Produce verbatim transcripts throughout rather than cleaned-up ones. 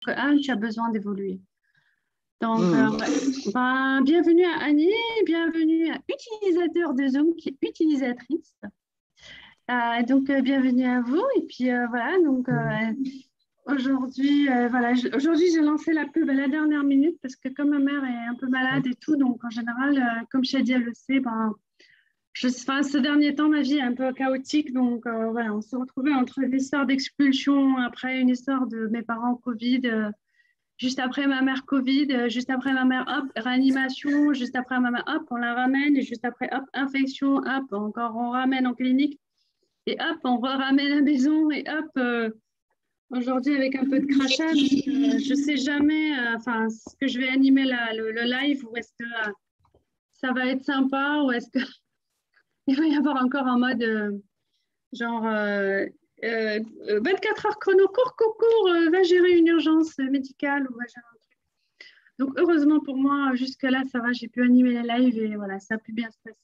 que un, tu as besoin d'évoluer. Donc, euh, Mm. ouais. Ben, bienvenue à Annie, bienvenue à utilisateur de Zoom qui est utilisatrice. Euh, donc, euh, bienvenue à vous. Et puis, euh, voilà, donc, euh, aujourd'hui, euh, voilà, je- aujourd'hui, j'ai lancé la pub à la dernière minute parce que comme ma mère est un peu malade et tout, donc en général, euh, comme Shadia le sait, ben, je, enfin, ce dernier temps, ma vie est un peu chaotique. Donc, euh, voilà, on s'est retrouvés entre une histoire d'expulsion, après une histoire de mes parents Covid, euh, juste après ma mère Covid, euh, juste après ma mère, hop, réanimation, juste après ma mère, hop, on la ramène, et juste après, hop, infection, hop, encore on ramène en clinique, et hop, on ramène à la maison, et hop, euh, aujourd'hui avec un peu de crachat, euh, je sais jamais, euh, enfin, est-ce que je vais animer la- le, le live ou est-ce que euh, ça va être sympa ou est-ce qu'il va y avoir encore un mode euh, genre euh, euh, vingt-quatre heures chrono, cours, cours, cours, euh, va gérer une urgence médicale ou va gérer un truc. Donc, heureusement pour moi, jusque-là, ça va, j'ai pu animer les lives et voilà, ça a pu bien se passer.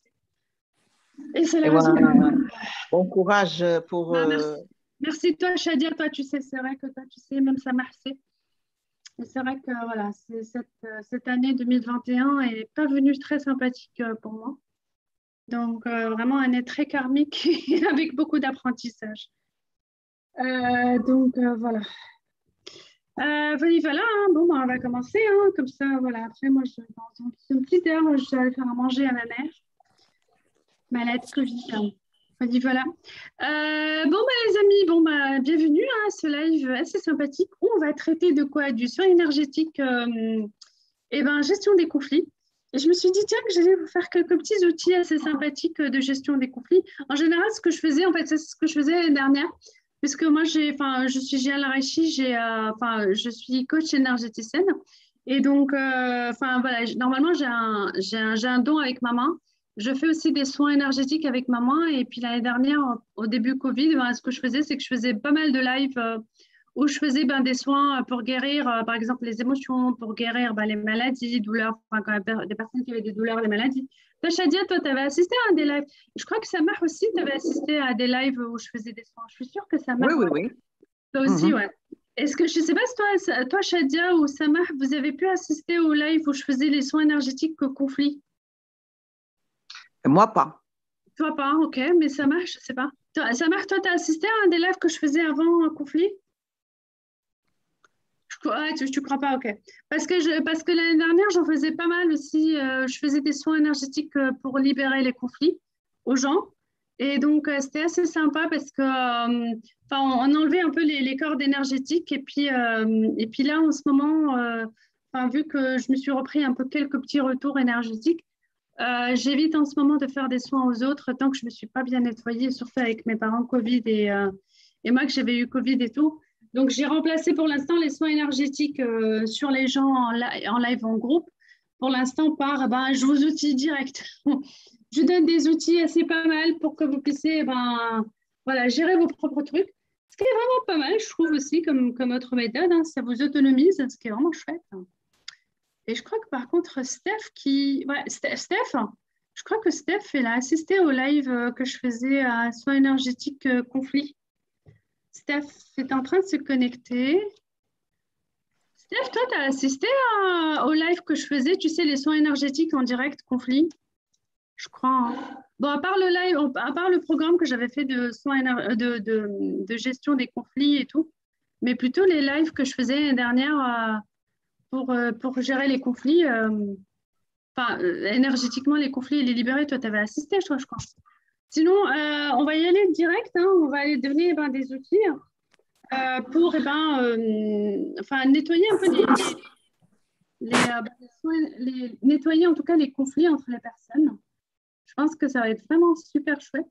Et c'est la Et raison. voilà, bon courage pour... Ah, euh, merci. Merci toi, Shadia. Toi, tu sais, c'est vrai que toi, tu sais, même ça merci. Et c'est vrai que voilà, c'est cette, euh, cette année deux mille vingt et un est pas venue très sympathique euh, pour moi. Donc, euh, vraiment, une année très karmique et avec beaucoup d'apprentissage. Euh, donc, euh, voilà. Euh, voilà, voilà, hein. Bon, ben, on va commencer. Hein. Comme ça, voilà. Après, moi, je, dans une petite heure, je vais aller faire à manger à ma mère. Malade Covid. Hein. Voilà, voilà. Euh, bon, bah, les amis, bon, bah, bienvenue hein, à ce live assez sympathique où on va traiter de quoi? Du soin énergétique euh, et ben, gestion des conflits. Et je me suis dit, tiens, que j'allais vous faire quelques petits outils assez sympathiques de gestion des conflits. En général, ce que je faisais, en fait, c'est ce que je faisais l'année dernière. Parce que moi, j'ai, enfin, je suis Gia Larachi, j'ai, euh, enfin, je suis coach énergéticienne. Et donc, euh, enfin, voilà, normalement, j'ai un, j'ai un, j'ai un don avec ma main. Je fais aussi des soins énergétiques avec ma main. Et puis l'année dernière, au début Covid, ben, ce que je faisais, c'est que je faisais pas mal de lives euh, où je faisais ben, des soins pour guérir, euh, par exemple, les émotions, pour guérir ben, les maladies, douleurs, enfin, quand même, des personnes qui avaient des douleurs, des maladies. Toi, Shadia, toi, tu avais assisté à des lives. Je crois que Samar aussi, tu avais assisté à des lives où je faisais des soins. Je suis sûre que Oui, Samar, oui, ouais. oui. Toi aussi, Mhm. ouais. Est-ce que, je ne sais pas si toi, toi, Shadia ou Samar, vous avez pu assister au live où je faisais les soins énergétiques au conflit? Et moi, pas. Toi pas, ok, mais Samar, je ne sais pas. Toi, Samar, toi, tu as assisté à un des lives que je faisais avant un conflit? Ouais, tu, tu crois pas, ok. Parce que, je, parce que l'année dernière, j'en faisais pas mal aussi. Euh, je faisais des soins énergétiques euh, pour libérer les conflits aux gens. Et donc, euh, c'était assez sympa parce que, euh, enfin, on, on enlevait un peu les, les cordes énergétiques. Et puis, euh, et puis là, en ce moment, euh, enfin, vu que je me suis repris un peu quelques petits retours énergétiques, euh, j'évite en ce moment de faire des soins aux autres tant que je ne me suis pas bien nettoyée, surtout avec mes parents Covid et, euh, et moi que j'avais eu Covid et tout. Donc, j'ai remplacé pour l'instant les soins énergétiques euh, sur les gens en, li- en live en groupe. Pour l'instant, par ben, je vous outille direct. Je donne des outils assez pas mal pour que vous puissiez ben, voilà, gérer vos propres trucs. Ce qui est vraiment pas mal, je trouve aussi, comme, comme autre méthode. Hein, ça vous autonomise, ce qui est vraiment chouette. Et je crois que par contre, Steph qui. Ouais, Steph, Steph, je crois que Steph, elle a assisté au live euh, que je faisais à Soins énergétiques euh, conflit. Steph est en train de se connecter. Steph, toi, tu as assisté à- au live que je faisais, tu sais, les soins énergétiques en direct conflit, je crois. Hein. Bon, à part le live, à part le programme que j'avais fait de soins éner- de, de, de gestion des conflits et tout, mais plutôt les lives que je faisais l'année dernière euh, pour, euh, pour gérer les conflits. euh, Enfin, euh, énergétiquement, les conflits et les libérer, toi, tu avais assisté, toi, je crois. Sinon, euh, on va y aller direct. Hein, on va aller donner eh ben, des outils euh, pour eh ben, euh, enfin, nettoyer un peu les, les, euh, les soins- les- nettoyer en tout cas les conflits entre les personnes. Je pense que ça va être vraiment super chouette.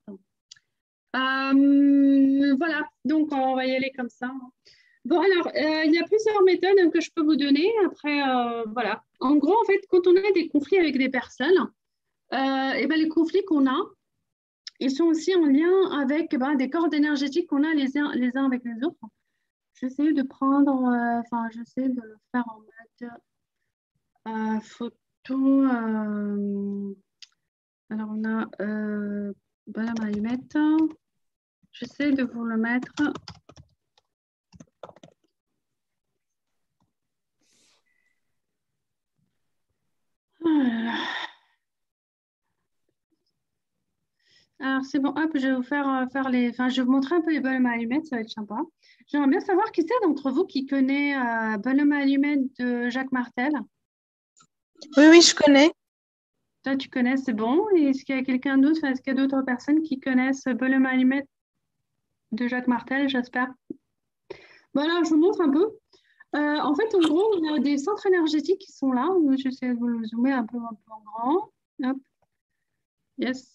Euh, voilà, donc on va y aller comme ça. Bon, alors, euh, il y a plusieurs méthodes hein, que je peux vous donner. Après, euh, voilà. En gros, en fait, quand on a des conflits avec des personnes, euh, et ben, les conflits qu'on a, ils sont aussi en lien avec eh ben, des cordes énergétiques qu'on a les uns, les uns avec les autres. J'essaie de prendre, euh, enfin, j'essaie de le faire en mode euh, photo. euh, alors, on a euh, Bala Marimette. J'essaie de vous le mettre. Alors, c'est bon, hop, je vais vous faire, euh, faire les... Enfin, je vais vous montrer un peu les bonhommes à allumettes, ça va être sympa. J'aimerais bien savoir qui c'est d'entre vous qui connaît euh, Bonhomme à allumettes de Jacques Martel. Oui, oui, je connais. Toi, tu connais, c'est bon. Et est-ce qu'il y a quelqu'un d'autre, enfin, est-ce qu'il y a d'autres personnes qui connaissent Bonhomme à allumettes de Jacques Martel, j'espère. Voilà, je vous montre un peu. Euh, en fait, en gros, on a des centres énergétiques qui sont là. J'essaie de vous le zoomer un peu, un peu en grand. Hop. Yes.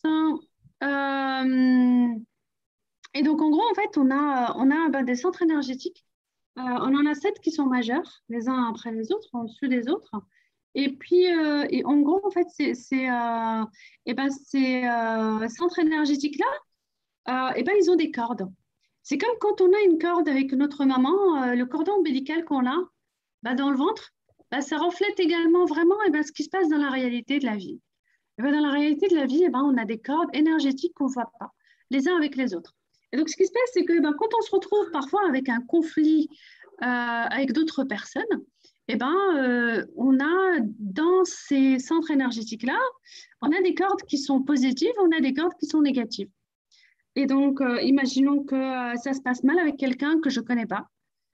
Euh, et donc, en gros, en fait, on a, on a ben, des centres énergétiques. Euh, on en a sept qui sont majeurs, les uns après les autres, en dessus des autres. Et puis, euh, et en gros, en fait, c'est, c'est, euh, et ben, ces euh, centres énergétiques-là, euh, et ben, ils ont des cordes. C'est comme quand on a une corde avec notre maman, euh, le cordon ombilical qu'on a ben, dans le ventre, ben, ça reflète également vraiment et ben, ce qui se passe dans la réalité de la vie. Et ben, dans la réalité de la vie, et ben, on a des cordes énergétiques qu'on ne voit pas, les uns avec les autres. Et donc, ce qui se passe, c'est que ben, quand on se retrouve parfois avec un conflit euh, avec d'autres personnes, et ben, euh, on a dans ces centres énergétiques-là, on a des cordes qui sont positives, on a des cordes qui sont négatives. Et donc, euh, imaginons que euh, ça se passe mal avec quelqu'un que je ne connais pas.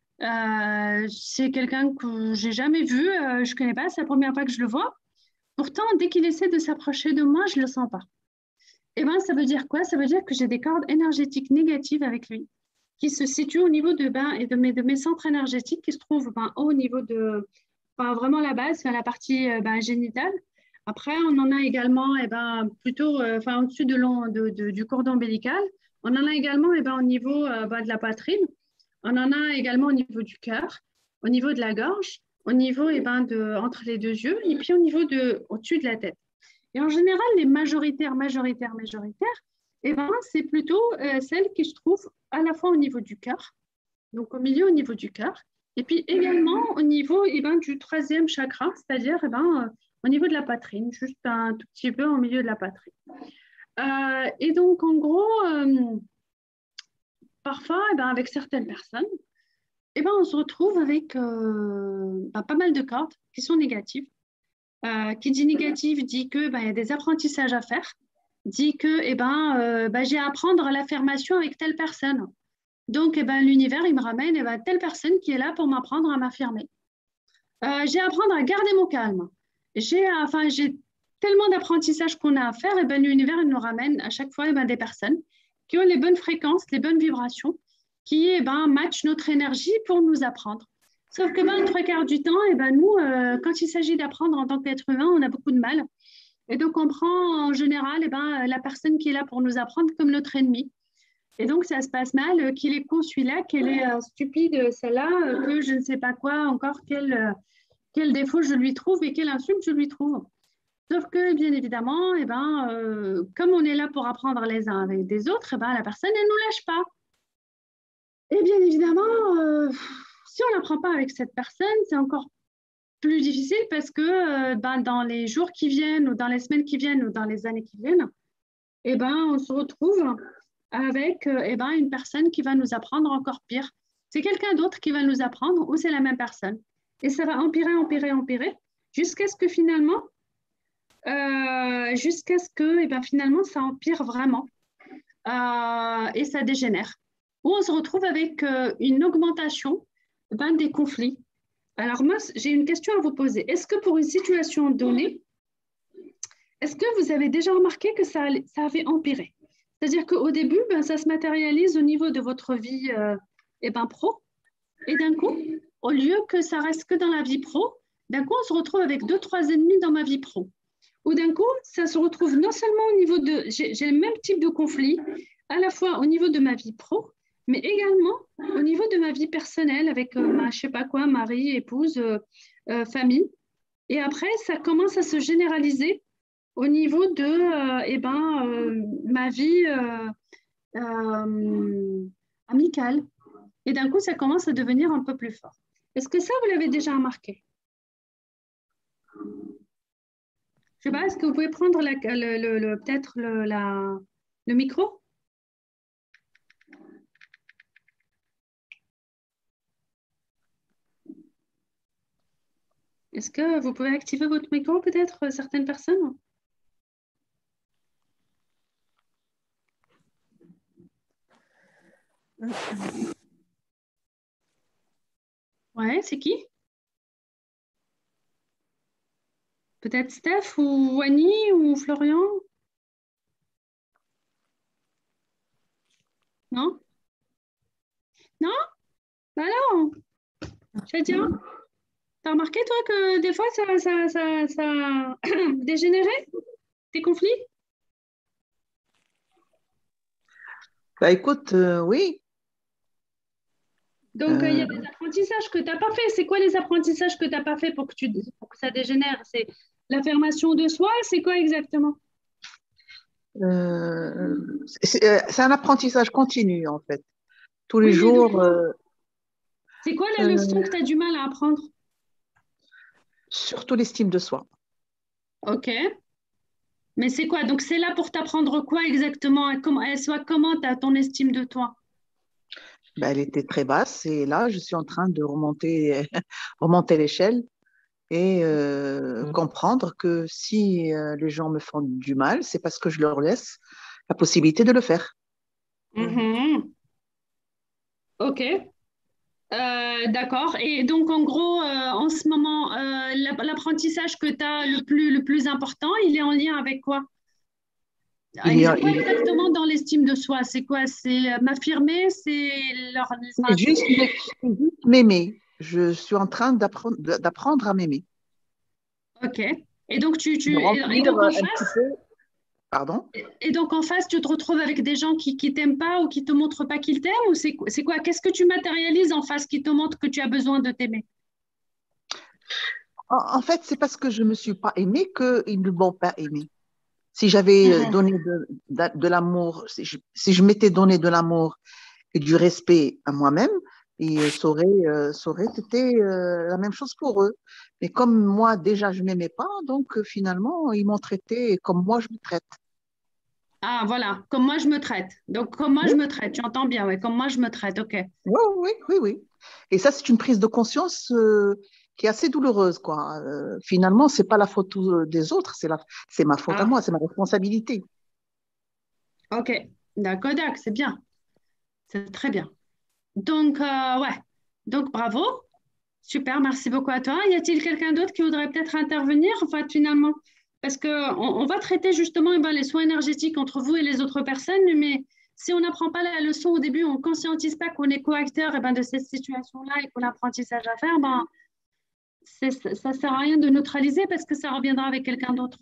Euh, c'est quelqu'un que j'ai jamais vu, euh, je ne connais pas, c'est la première fois que je le vois. Pourtant, dès qu'il essaie de s'approcher de moi, je ne le sens pas. Et ben, ça veut dire quoi? Ça veut dire que j'ai des cordes énergétiques négatives avec lui, qui se situent au niveau de, ben, et de, mes, de mes centres énergétiques qui se trouvent ben, au niveau de, pas vraiment la base, la partie euh, ben, génitale. Après, on en a également eh ben, plutôt euh, enfin, au-dessus de long, de, de, du cordon ombilical. On en a également eh ben, au niveau euh, ben, de la poitrine. On en a également au niveau du cœur, au niveau de la gorge, au niveau eh ben, de, entre les deux yeux, et puis au niveau de, au-dessus de la tête. Et en général, les majoritaires, majoritaires, majoritaires, eh ben, c'est plutôt euh, celles qui se trouvent à la fois au niveau du cœur, donc au milieu au niveau du cœur, et puis également au niveau eh ben, du troisième chakra, c'est-à-dire eh ben, euh, au niveau de la poitrine, juste un tout petit peu au milieu de la poitrine. Euh, et donc, en gros, euh, parfois, eh ben, avec certaines personnes, eh ben, on se retrouve avec euh, ben, pas mal de cordes qui sont négatives. Euh, qui dit négatif dit que ben, y a des apprentissages à faire, dit que eh ben, euh, ben, j'ai à apprendre l'affirmation avec telle personne. Donc, eh ben, l'univers, il me ramène eh ben, telle personne qui est là pour m'apprendre à m'affirmer. Euh, j'ai à apprendre à garder mon calme. J'ai, enfin, j'ai tellement d'apprentissages qu'on a à faire, et ben, l'univers, il nous ramène à chaque fois eh ben, des personnes qui ont les bonnes fréquences, les bonnes vibrations, qui eh ben, matchent notre énergie pour nous apprendre. Sauf que ben, trois quarts du temps, eh ben, nous, euh, quand il s'agit d'apprendre en tant qu'être humain, on a beaucoup de mal. Et donc, on prend en général eh ben, la personne qui est là pour nous apprendre comme notre ennemi. Et donc, ça se passe mal, euh, qu'il est con celui-là, qu'elle est euh, stupide celle-là, euh, que je ne sais pas quoi encore, quel, euh, quel défaut je lui trouve et quelle insulte je lui trouve. Sauf que, bien évidemment, eh ben, euh, comme on est là pour apprendre les uns avec des autres, eh ben, la personne, elle ne nous lâche pas. Et bien évidemment, euh, si on n'apprend pas avec cette personne, c'est encore plus difficile parce que euh, ben, dans les jours qui viennent ou dans les semaines qui viennent ou dans les années qui viennent, eh ben, on se retrouve avec euh, eh ben, une personne qui va nous apprendre encore pire. C'est quelqu'un d'autre qui va nous apprendre ou c'est la même personne. Et ça va empirer, empirer, empirer jusqu'à ce que finalement, euh, jusqu'à ce que eh ben, finalement ça empire vraiment euh, et ça dégénère. Où on se retrouve avec euh, une augmentation ben, des conflits. Alors moi, j'ai une question à vous poser. Est-ce que pour une situation donnée, est-ce que vous avez déjà remarqué que ça, ça avait empiré? C'est-à-dire qu'au début, ben, ça se matérialise au niveau de votre vie euh, eh ben, pro. Et d'un coup, au lieu que ça reste que dans la vie pro, d'un coup, on se retrouve avec deux, trois ennemis dans ma vie pro. Ou d'un coup, ça se retrouve non seulement au niveau de... J'ai le même type de conflit, à la fois au niveau de ma vie pro, mais également au niveau de ma vie personnelle avec euh, ma, je sais pas quoi, mari, épouse, euh, euh, famille. Et après, ça commence à se généraliser au niveau de euh, eh ben, euh, ma vie euh, euh, amicale. Et d'un coup, ça commence à devenir un peu plus fort. Est-ce que ça, vous l'avez déjà remarqué? Je ne sais pas, est-ce que vous pouvez prendre la, le, le, le, peut-être le, la, le micro? Est-ce que vous pouvez activer votre micro, peut-être, certaines personnes? Ouais, c'est qui? Peut-être Steph ou Wani ou Florian? Non? Non? Bah non, Shadia, t'as remarqué toi que des fois ça, ça, ça, ça dégénérait tes conflits? Bah écoute, euh, oui. Donc, euh, il y a Euh, des apprentissages que tu n'as pas fait. C'est quoi les apprentissages que tu n'as pas fait pour que, tu, pour que ça dégénère? C'est l'affirmation de soi? C'est quoi exactement? euh, c'est euh, c'est un apprentissage continu, en fait. Tous les Oui, mais de jours, quoi? euh, C'est quoi la leçon euh, que tu as du mal à apprendre? surtout l'estime de soi. Ok. Mais c'est quoi? Donc, c'est là pour t'apprendre quoi exactement? Et comment, elle soit comment tu as ton estime de toi? Bah, elle était très basse et là, je suis en train de remonter, remonter l'échelle et euh, comprendre que si euh, les gens me font du mal, c'est parce que je leur laisse la possibilité de le faire. Mhm. Ok. Euh, d'accord. Et donc, en gros, euh, en ce moment, euh, l'app- l'apprentissage que tu as le plus, le plus important, il est en lien avec quoi? Il y a, Exa- Quoi il- exactement dans l'estime de soi? C'est quoi? C'est euh, m'affirmer? C'est leur... c'est enfin, c'est- juste, c'est juste m'aimer. Je suis en train d'apprendre, d'apprendre à m'aimer, Ok. Et donc, tu, de tu, et, et remplir donc euh, en un petit face, peu. Pardon? et donc en face, tu te retrouves avec des gens qui, qui t'aiment pas ou qui te montrent pas qu'ils t'aiment ou c'est quoi? C'est quoi? Qu'est-ce que tu matérialises en face qui te montre que tu as besoin de t'aimer? En, en fait, c'est parce que je ne me suis pas aimée qu'ils ne m'ont pas aimée. Si j'avais euh, Mhm. donné de, de, de l'amour, si je, si je m'étais donné de l'amour et du respect à moi-même, et euh, ça aurait, euh, ça aurait été euh, la même chose pour eux. Mais comme moi, déjà, je ne m'aimais pas, donc euh, finalement, ils m'ont traité comme moi, je me traite. Ah, voilà. Comme moi, je me traite. Donc, comme moi, je Oui, me traite. Tu entends bien, ouais. Comme moi, je me traite. Ok. oui, oui, oui, oui. Et ça, c'est une prise de conscience euh, qui est assez douloureuse, quoi. Euh, finalement, c'est pas la faute euh, des autres, c'est la, c'est ma faute à Ah, moi, c'est ma responsabilité. ok. D'accord, d'accord. C'est bien. C'est très bien. Donc, euh, ouais. Donc, bravo. Super, merci beaucoup à toi. Y a-t-il quelqu'un d'autre qui voudrait peut-être intervenir, enfin, finalement? Parce que on, on va traiter justement eh ben, les soins énergétiques entre vous et les autres personnes, mais si on n'apprend pas la leçon au début, on ne conscientise pas qu'on est co-acteur eh ben, de cette situation-là et qu'on a apprentissage à faire, ben, c'est- ça ne sert à rien de neutraliser parce que ça reviendra avec quelqu'un d'autre.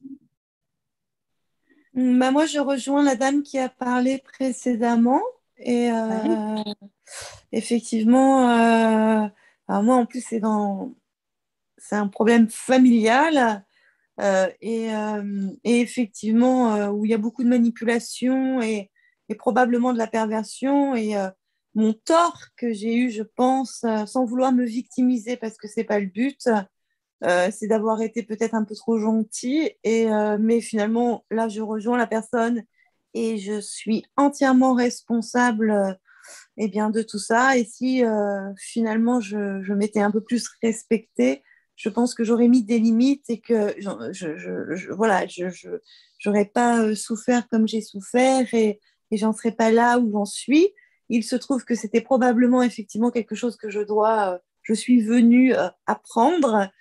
Bah, moi, je rejoins la dame qui a parlé précédemment. Et Oui. euh, effectivement, euh, alors moi, en plus, c'est dans, c'est un problème familial. Euh, et, euh, et effectivement, euh, où il y a beaucoup de manipulation et, et probablement de la perversion. Et euh, mon tort que j'ai eu, je pense, euh, sans vouloir me victimiser parce que c'est pas le but, euh, c'est d'avoir été peut-être un peu trop gentille. Et, euh, mais finalement, là, je rejoins la personne et je suis entièrement responsable euh, eh bien, de tout ça. Et si euh, finalement je, je m'étais un peu plus respectée, je pense que j'aurais mis des limites et que je, je, je, je- voilà, je n'aurais pas euh, souffert comme j'ai souffert et, et j'en serais pas là où j'en suis. Il se trouve que c'était probablement effectivement quelque chose que je dois, euh, je suis venue euh, apprendre,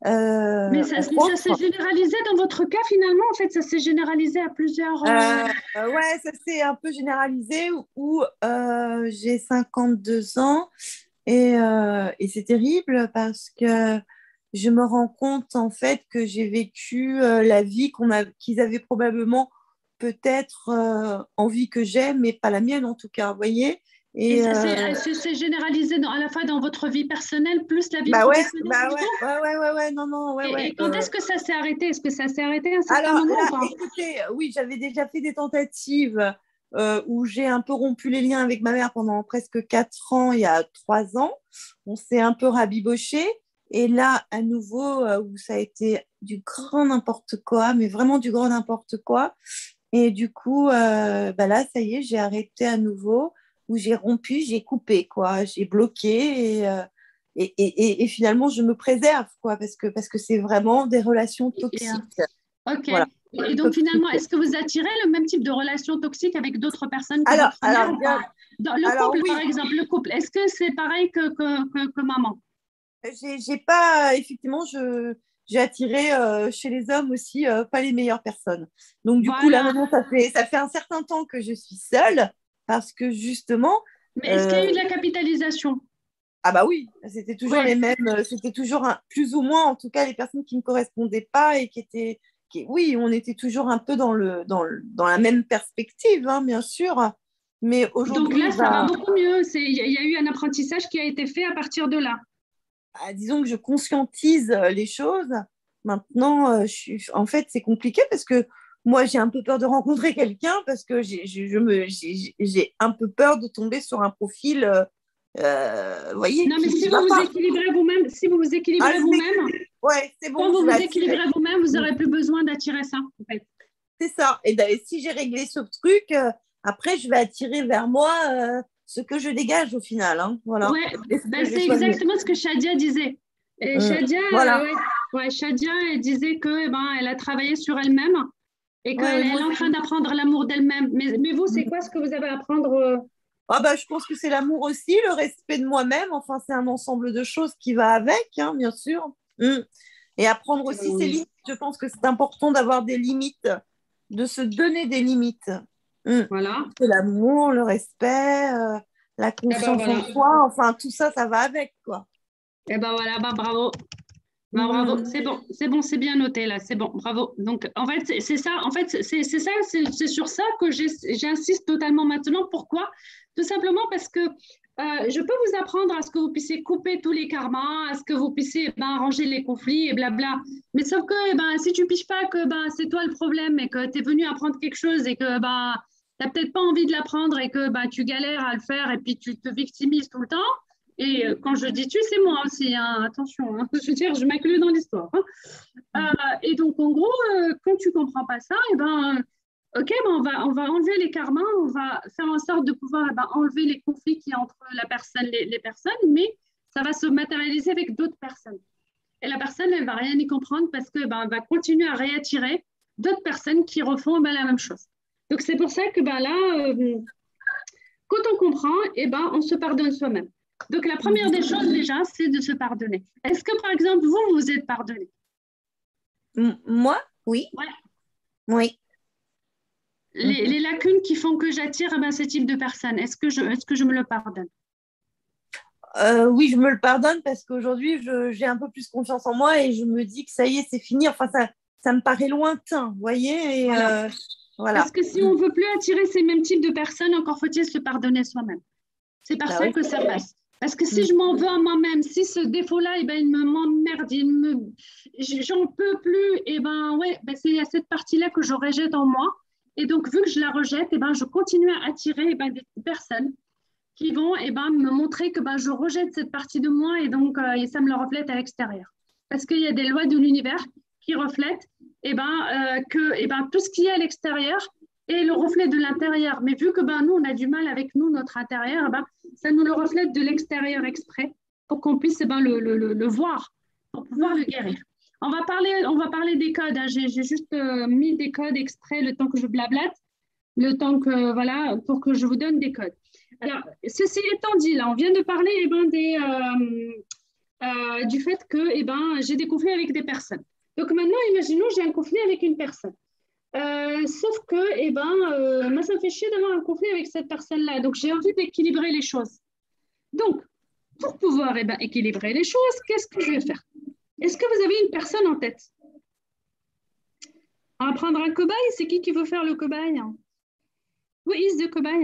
Mais euh, ça, entre mais ça s'est autres. généralisé dans votre cas finalement, en fait, ça s'est généralisé à plusieurs. euh, Euh, ouais, ça s'est un peu généralisé où euh, j'ai cinquante-deux ans et, euh, et c'est terrible parce que je me rends compte en fait que j'ai vécu euh, la vie qu'on a, qu'ils avaient probablement peut-être euh, envie que j'ai, mais pas la mienne en tout cas, vous voyez? Et Et ça s'est euh, ça s'est généralisé dans- à la fois dans votre vie personnelle plus la vie bah ouais, professionnelle bah du ouais, coup? ouais, ouais, ouais, ouais, non, non, ouais, Et, ouais. et quand euh, est-ce que ça s'est arrêté? Est-ce que ça s'est arrêté à un certain Alors moment ou là, pas? écoutez, oui, j'avais déjà fait des tentatives euh, où j'ai un peu rompu les liens avec ma mère pendant presque quatre ans, il y a trois ans. On s'est un peu rabiboché. Et là, à nouveau, euh, où ça a été du grand n'importe quoi, mais vraiment du grand n'importe quoi. Et du coup, euh, bah là, ça y est, j'ai arrêté à nouveau, où j'ai rompu, j'ai coupé, quoi. J'ai bloqué et, euh, et, et, et, et finalement, je me préserve, quoi, parce que parce que c'est vraiment des relations Et, euh, toxiques. ok. Voilà. Et donc Toxiques. finalement, est-ce que vous attirez le même type de relation toxique avec d'autres personnes que Alors, votre mère alors ou bien, pas? Dans le Alors, couple, oui. par exemple, le couple, est-ce que c'est pareil que, que, que, que maman? J'ai, j'ai pas, effectivement, je, j'ai attiré euh, chez les hommes aussi euh, pas les meilleures personnes. Donc, du coup, là, Voilà. maintenant, ça fait, ça fait un certain temps que je suis seule parce que justement, Mais est-ce qu'il y a euh, eu de la capitalisation? ah bah oui, c'était toujours les Oui. mêmes, euh, c'était toujours un- plus ou moins, en tout cas, les personnes qui ne me correspondaient pas et qui étaient, qui, oui, on était toujours un peu dans le, dans le, dans la même perspective, hein, bien sûr. Mais Donc aujourd'hui, là, ça va bah, beaucoup mieux. C'est, il y, a il y a eu un apprentissage qui a été fait à partir de là. ah, disons que je conscientise euh, les choses. Maintenant, euh, je suis... en fait, c'est compliqué parce que moi, j'ai un peu peur de rencontrer quelqu'un parce que j'ai, je, je me, j'ai, j'ai un peu peur de tomber sur un profil, euh, euh, vous voyez, Non, mais qui si ne vous va vous pas. équilibrez vous-même, si vous vous Ah, équilibrez je vous-même, m'équilibre. Ouais, c'est quand bon, vous je vais vous attirer. équilibrez vous-même, vous n'aurez plus besoin d'attirer ça, en fait. C'est ça. Et ben, si j'ai réglé ce truc, euh, après, je vais attirer vers moi euh, ce que je dégage au final. Hein. Voilà. Ouais, Et ce ben que j'ai c'est choisi. exactement ce que Shadia disait. Et Hum. Shadia, euh, Voilà. ouais, ouais, Shadia, elle disait que, eh ben, elle a travaillé sur elle-même et Ouais, qu'elle ouais, elle moi est en train aussi. d'apprendre l'amour d'elle-même. Mais, mais vous, c'est quoi ce que vous avez à apprendre euh, Ah bah, je pense que c'est l'amour aussi, le respect de moi-même. Enfin, c'est un ensemble de choses qui va avec, hein, bien sûr. Mm. Et apprendre aussi ses limites. Je pense que c'est important d'avoir des limites, de se donner des limites. Mm. Voilà. C'est l'amour, le respect, euh, la Eh ben confiance en voilà. soi. Enfin, tout ça, ça va avec, quoi. Eh ben voilà, bah, bravo. Bah, bravo, Mm. c'est bon, c'est bon, c'est bien noté là, c'est bon, bravo. Donc en fait, c'est c'est ça, en fait, c'est c'est ça, c'est c'est sur ça que j'ai- j'insiste totalement maintenant. Pourquoi? Tout simplement parce que euh, je peux vous apprendre à ce que vous puissiez couper tous les karmas, à ce que vous puissiez eh ben, arranger les conflits et blabla. Mais sauf que eh ben, si tu piges pas que ben, c'est toi le problème et que tu es venu apprendre quelque chose et que ben, tu n'as peut-être pas envie de l'apprendre et que ben, tu galères à le faire et puis tu te victimises tout le temps, et euh, quand je dis tu, c'est moi aussi, hein, attention, hein, je veux dire, je m'inclus dans l'histoire. Hein. Euh, et donc, en gros, euh, quand tu ne comprends pas ça, et ben, ok, ben on, va, on va enlever les karmas, on va faire en sorte de pouvoir eh ben, enlever les conflits qui entre la personne, les, les personnes, mais ça va se matérialiser avec d'autres personnes. Et la personne, elle ne va rien y comprendre parce qu'elle ben, va continuer à réattirer d'autres personnes qui refont ben, la même chose. Donc, c'est pour ça que ben, là, euh, quand on comprend, eh ben, on se pardonne soi-même. Donc, la première des choses, déjà, c'est de se pardonner. Est-ce que, par exemple, vous, vous êtes pardonné? M- Moi, oui. Ouais. Oui. Les, les lacunes qui font que j'attire eh ben, ce type de personnes, est-ce que, je, est-ce que je me le pardonne? Euh, oui, je me le pardonne parce qu'aujourd'hui, je- j'ai un peu plus confiance en moi et je me dis que ça y est, c'est fini. Enfin, ça, ça me paraît lointain, vous voyez. Et Voilà. euh, voilà. Parce que si on ne veut plus attirer ces mêmes types de personnes, encore faut-il se pardonner soi-même. C'est par Bah ça oui. que ça passe. Parce que si Mm. je m'en veux à moi-même, si ce défaut-là, eh ben, il me m'emmerde, il me, j'en peux plus, et eh ben ouais, ben, c'est à cette partie-là que je rejette en moi. Et donc, vu que je la rejette, et eh ben, je continue à attirer eh ben, des personnes qui vont eh ben, me montrer que ben, je rejette cette partie de moi et donc euh, et ça me le reflète à l'extérieur. Parce qu'il y a des lois de l'univers qui reflètent eh ben, euh, que eh ben, tout ce qui est à l'extérieur est le reflet de l'intérieur. Mais vu que ben, nous, on a du mal avec nous, notre intérieur, eh ben, ça nous le reflète de l'extérieur exprès pour qu'on puisse eh ben, le, le, le, le voir, pour pouvoir le guérir. On va parler, on va parler des codes. Hein. J'ai, j'ai juste euh, mis des codes exprès le temps que je blablate, le temps que, voilà, pour que je vous donne des codes. Alors, ceci étant dit, là, on vient de parler eh ben, des, euh, euh, du fait que eh ben, j'ai des conflits avec des personnes. Donc maintenant, imaginons j'ai un conflit avec une personne. Euh, sauf que eh ben, euh, moi, ça me fait chier d'avoir un conflit avec cette personne-là. Donc, j'ai envie d'équilibrer les choses. Donc, pour pouvoir eh ben, équilibrer les choses, qu'est-ce que je vais faire? Est-ce que vous avez une personne en tête? On va prendre un cobaye. C'est qui qui veut faire le cobaye? Who is the cobaye?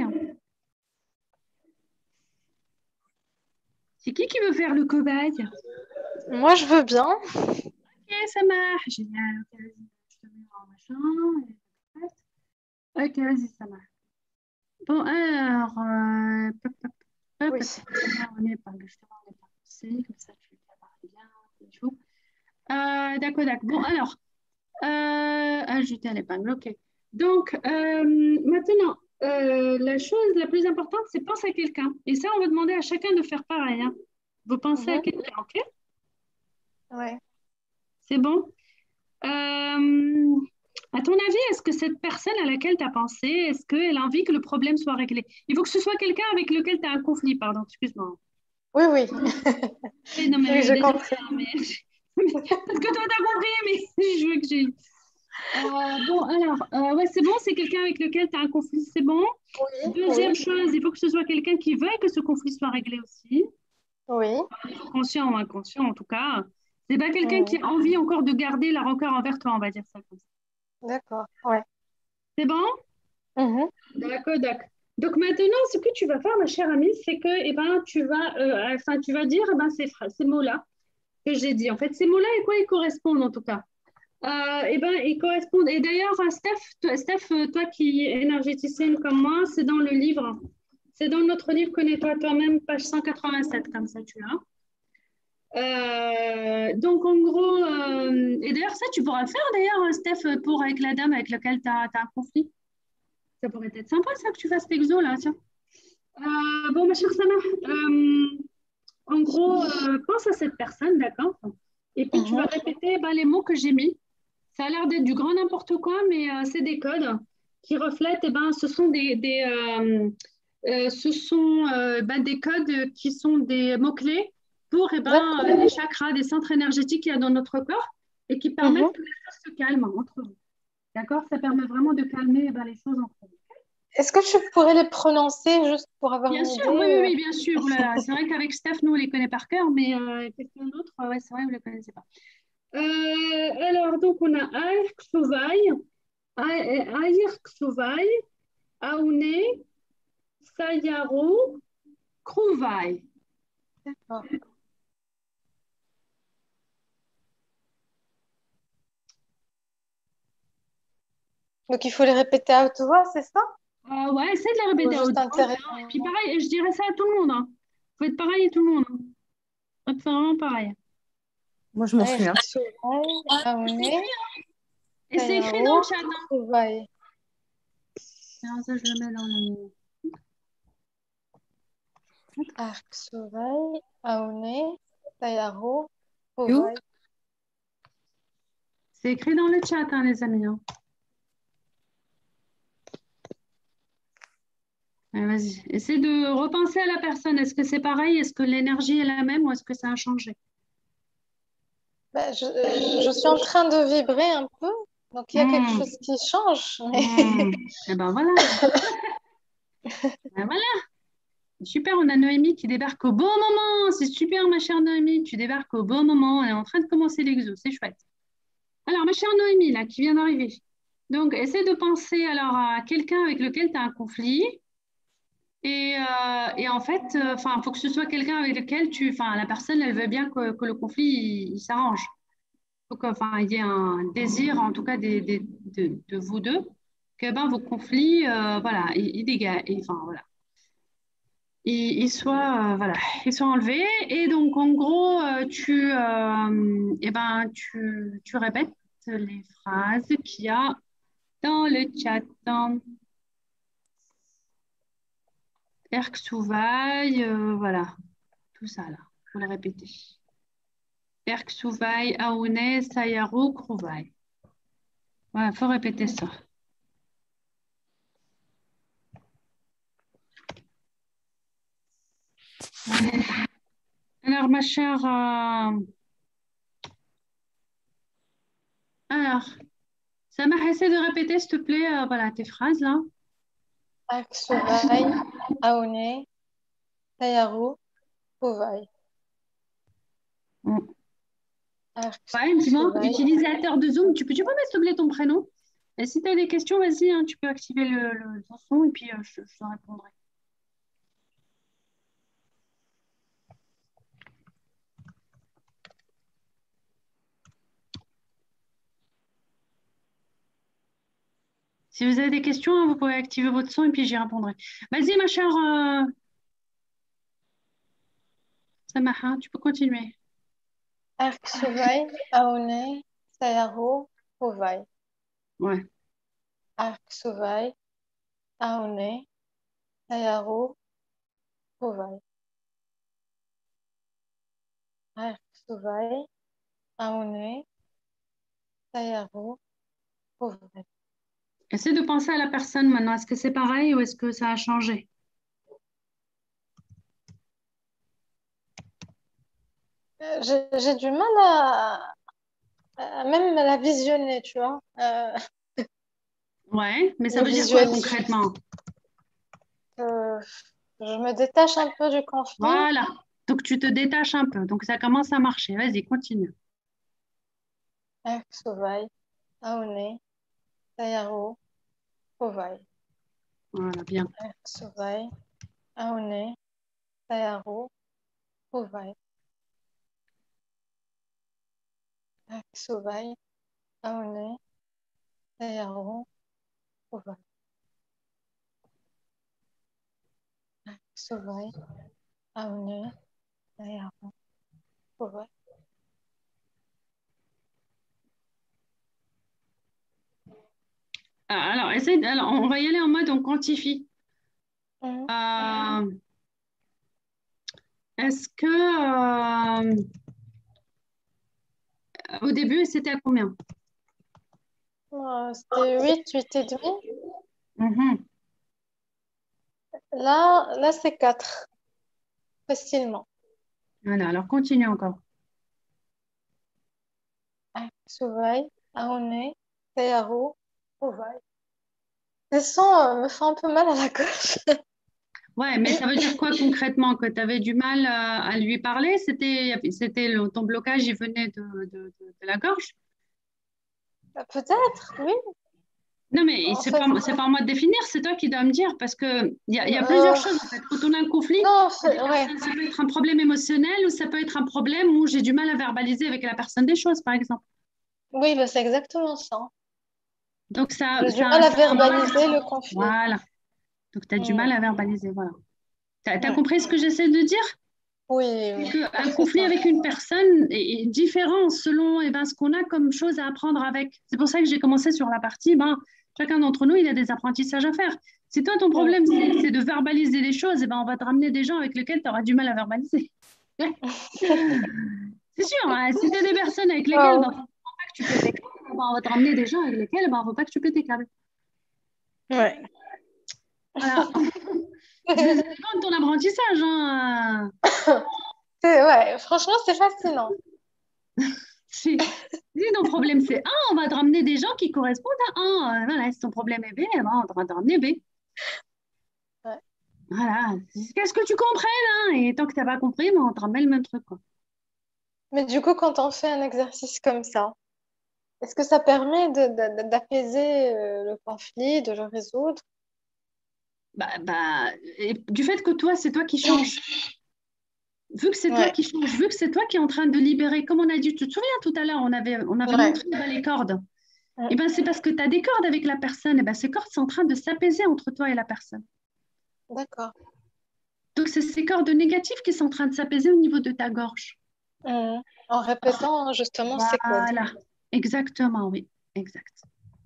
C'est qui qui veut faire le cobaye? Moi, je veux bien. Ok, ça marche. Génial. Ok, vas-y. Je te mets en machin. Ok, vas-y, ça marche. Bon, alors, euh, hop, hop, hop, Oui. on est pas, justement, on est pas passé, comme ça, tu prépares bien, et tout. Euh, d'accord, d'accord. Bon, alors, euh, ajouter à l'épingle, ok. Donc, euh, maintenant, euh, la chose la plus importante, c'est penser à quelqu'un. Et ça, on va demander à chacun de faire pareil. Hein. Vous pensez à Mhm. quelqu'un, ok? Ouais. C'est bon? Euh, À ton avis, est-ce que cette personne à laquelle tu as pensé, est-ce qu'elle a envie que le problème soit réglé? Il faut que ce soit quelqu'un avec lequel tu as un conflit, pardon, excuse-moi. Oui, oui. Oui, non, mais Oui, je- je désolée, comprends. hein, mais... Parce que toi, t'as compris, mais je veux que j'ai... Euh, bon, alors, euh, ouais, c'est bon, c'est quelqu'un avec lequel tu as un conflit, c'est bon. Oui, Deuxième oui, chose, il faut que ce soit quelqu'un qui veuille que ce conflit soit réglé aussi. oui. Conscient ou inconscient, en tout cas. C'est pas quelqu'un qui Mhm. a envie encore de garder la rancœur envers toi, on va dire ça comme ça. D'accord, ouais. C'est bon? Mhm. D'accord, d'accord. Donc maintenant, ce que tu vas faire, ma chère amie, c'est que eh ben, tu vas, euh, enfin, tu vas dire eh ben, ces, phrases- ces mots-là que j'ai dit. En fait, ces mots-là, et quoi ils correspondent en tout cas? Euh, eh ben, ils correspondent. Et d'ailleurs, euh, Steph, toi, Steph, euh, toi qui es énergéticienne comme moi, c'est dans le livre. C'est dans notre livre Connais-toi toi-même, page cent quatre-vingt-sept, comme ça tu l'as. Euh, donc en gros, euh, et d'ailleurs, ça, tu pourras le faire d'ailleurs, Steph, pour avec la dame avec laquelle tu as, un conflit. Ça pourrait être sympa, ça, que tu fasses cet exo là, tiens. Euh, bon, ma chère Sana, euh, en gros, euh, pense à cette personne, d'accord? Et puis tu vas Mhm. répéter ben, les mots que j'ai mis. Ça a l'air d'être du grand n'importe quoi, mais euh, c'est des codes qui reflètent, eh ben, ce sont des, des, euh, euh, ce sont, euh, ben, des codes qui sont des mots-clés pour eh ben, D'accord. les chakras, des centres énergétiques qu'il y a dans notre corps et qui Mhm. permettent que les choses se calment entre vous. D'accord? Ça permet vraiment de calmer eh ben, les choses entre vous. Est-ce que tu pourrais les prononcer juste pour avoir Bien une sûr, idée? oui, oui, euh oui, bien sûr. Oh là là, c'est vrai qu'avec Steph, nous, on les connaît par cœur, mais euh, quelqu'un d'autre, euh, ouais, c'est vrai, vous ne les connaissez pas. Euh, alors, donc, on a Aïr Ksouvaï, Aïr Ksouvaï, Aouné, Sayaro, Krouvaï. D'accord. Donc, il faut les répéter à haute voix, c'est ça? Euh, ouais, essaie de la Ou répéter à juste haute voix. intérêt? Et puis, pareil, je dirais ça à tout le monde. Hein. Faut être pareil à tout le monde. Hein. Faut être vraiment pareil. Moi, je m'en Aïr souviens. Ksouvaï, Aouné, Et c'est écrit dans le Sayaro, chat. Hein. Krouvaï. Alors, ça, je le mets dans le... Aïr Ksouvaï, Aouné, Sayaro, You? Krouvaï. C'est écrit dans le chat, hein, les amis. Hein. Ouais, vas-y, essaie de repenser à la personne. Est-ce que c'est pareil? Est-ce que l'énergie est la même ou est-ce que ça a changé? Ben, je, je suis en train de vibrer un peu, donc il y a quelque Hmm, chose qui change. hmm. Eh ben voilà. Ben voilà. Super, on a Noémie qui débarque au bon moment. C'est super, ma chère Noémie. Tu débarques au bon moment. On est en train de commencer l'exo. C'est chouette. Alors, ma chère Noémie, là, qui vient d'arriver. Donc, essaie de penser alors à quelqu'un avec lequel tu as un conflit. Et, euh, et en fait, enfin, il faut que ce soit quelqu'un avec lequel tu, enfin, la personne, elle veut bien que, que le conflit il, il s'arrange. Il faut qu'enfin il y ait un désir, en tout cas des, des- de, de vous deux, que ben, vos conflits, euh, voilà, ils, ils dégagent, et, enfin voilà, ils, ils soient, euh, voilà, ils soient enlevés. Et donc, en gros, euh, tu, euh, eh ben, tu, tu répètes les phrases qu'il y a dans le chat. Erk Souvaille, euh, voilà, tout ça là, faut le répéter. Erk Souvaille, Aoune, Sayaro, Krouvaille. Voilà, faut répéter ça. Alors, ma chère, euh, alors, ça m'a essayé de répéter, s'il te plaît, euh, voilà, tes phrases là. Aksubai, Aoné, Tayaru, Krouvaï. Mm. Ouais, dis-moi, Aksubai. utilisateur de Zoom, tu peux, tu peux mettre, s'il te plaît, ton prénom? Et si tu as des questions, vas-y, hein, tu peux activer le, le, ton son et puis euh, je, je te répondrai. Si vous avez des questions, hein, vous pouvez activer votre son et puis j'y répondrai. Vas-y, ma chère euh, Samaha, tu peux continuer. Aksubai, Aoné, Tayaru, Krouvaï. Ouais. Aksubai, Aoné, Tayaru, Krouvaï. Aksubai, Aoné, Tayaru, Uvaille. Essaie de penser à la personne maintenant. Est-ce que c'est pareil ou est-ce que ça a changé? Euh, J'ai j'ai du mal à, à même la visionner, tu vois. Euh, Ouais, mais ça le veut dire quoi visualiser. concrètement? Euh, je me détache un peu du conflit. Voilà. Donc tu te détaches un peu. Donc ça commence à marcher. Vas-y, continue. Uvaille, Aoné, Tayaro, Uvaille. Voilà, bien. Uvaille, Aoné, Tayaro, Uvaille. Uvaille, Aoné, Tayaro, Uvaille. Uvaille, Aoné, Tayaro, Uvaille. Ah, Alors, essaie de- alors, on va y aller en mode on quantifie. Mhm. Euh, est-ce que euh, au début, c'était à combien? Euh, C'était huit, huit et demi. Mhm. Là, là c'est quatre, facilement. Voilà, alors continue encore. Uvaille, Aoné, Tayaro, Uvaille. Le son euh, me fait un peu mal à la gorge. Ouais, mais ça veut dire quoi concrètement? Que tu avais du mal à, à lui parler? C'était, c'était le- ton blocage, il venait de, de- de- de la gorge? Peut-être, oui. Non, mais En c'est fait, pas, c'est pas à moi de définir, c'est toi qui dois me dire, parce que il y a, il y a plusieurs euh, choses en fait. Quand on a un conflit, non, en il y a fait, des ouais. personnes, ça peut être un problème émotionnel ou ça peut être un problème où j'ai du mal à verbaliser avec la personne des choses, par exemple. Oui, bah, c'est exactement ça. Donc ça, J'ai du ça, mal à ça a un impact. verbaliser le conflit. Voilà. Donc tu as du Mm. mal à verbaliser, voilà. Tu as Ouais. compris ce que j'essaie de dire? Oui, C'est oui, qu'un conflit parfaitement. avec une personne est, est différent selon eh ben, ce qu'on a comme chose à apprendre avec. C'est pour ça que j'ai commencé sur la partie, ben, chacun d'entre nous, il a des apprentissages à faire. Si toi, ton Mm. problème, c'est c'est de verbaliser les choses, eh ben, on va te ramener des gens avec lesquels tu auras du mal à verbaliser. C'est sûr, hein, si tu as des personnes avec lesquelles ben, Wow. faut pas que tu pètes tes câbles, ben, on va te ramener des gens avec lesquels ben, il ne faut pas que tu pètes tes câbles. Ouais. Voilà. Ça dépend de ton apprentissage. Hein. C'est, ouais, franchement, c'est fascinant. Si, si ton problème c'est A, on va te ramener des gens qui correspondent à A. Euh, Voilà, si ton problème est B, eh ben, on va te ramener B. Ouais. Voilà, qu'est-ce que tu comprennes, hein? Et tant que tu n'as pas compris, ben, on te ramène le même truc, quoi. Mais du coup, quand on fait un exercice comme ça, est-ce que ça permet de, de- de- d'apaiser euh, le conflit, de le résoudre? Bah, bah, et du fait que toi, c'est toi qui changes. Vu que c'est toi Ouais, qui changes, vu que c'est toi qui es en train de libérer, comme on a dit, tu te souviens tout à l'heure, on avait, on avait ouais. montré ben, les cordes. Mm. Et ben, c'est parce que tu as des cordes avec la personne, et ben, ces cordes sont en train de s'apaiser entre toi et la personne. D'accord. Donc, c'est ces cordes négatives qui sont en train de s'apaiser au niveau de ta gorge. Mm. En répétant justement ces codes. Voilà, exactement, oui, exact.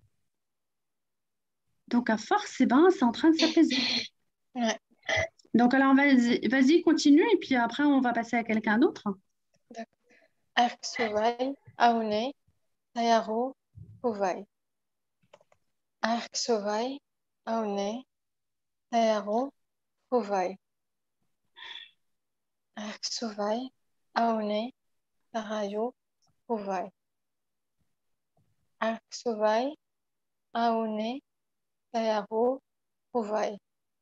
Donc, à force, eh ben, c'est en train de s'apaiser. Ouais. Donc, alors, vas-y, vas-y, continue, et puis après, on va passer à quelqu'un d'autre. D'accord. Arc Sauvaille, Aoné, Tayaro, Uvaille. Arc Sauvaille, Aoné, Tayaro, Uvaille. Arc Sauvaille, Aoné, Tarayo, Uvaille. Arc Sauvaille, Aoné, Tayaro, Uvaille.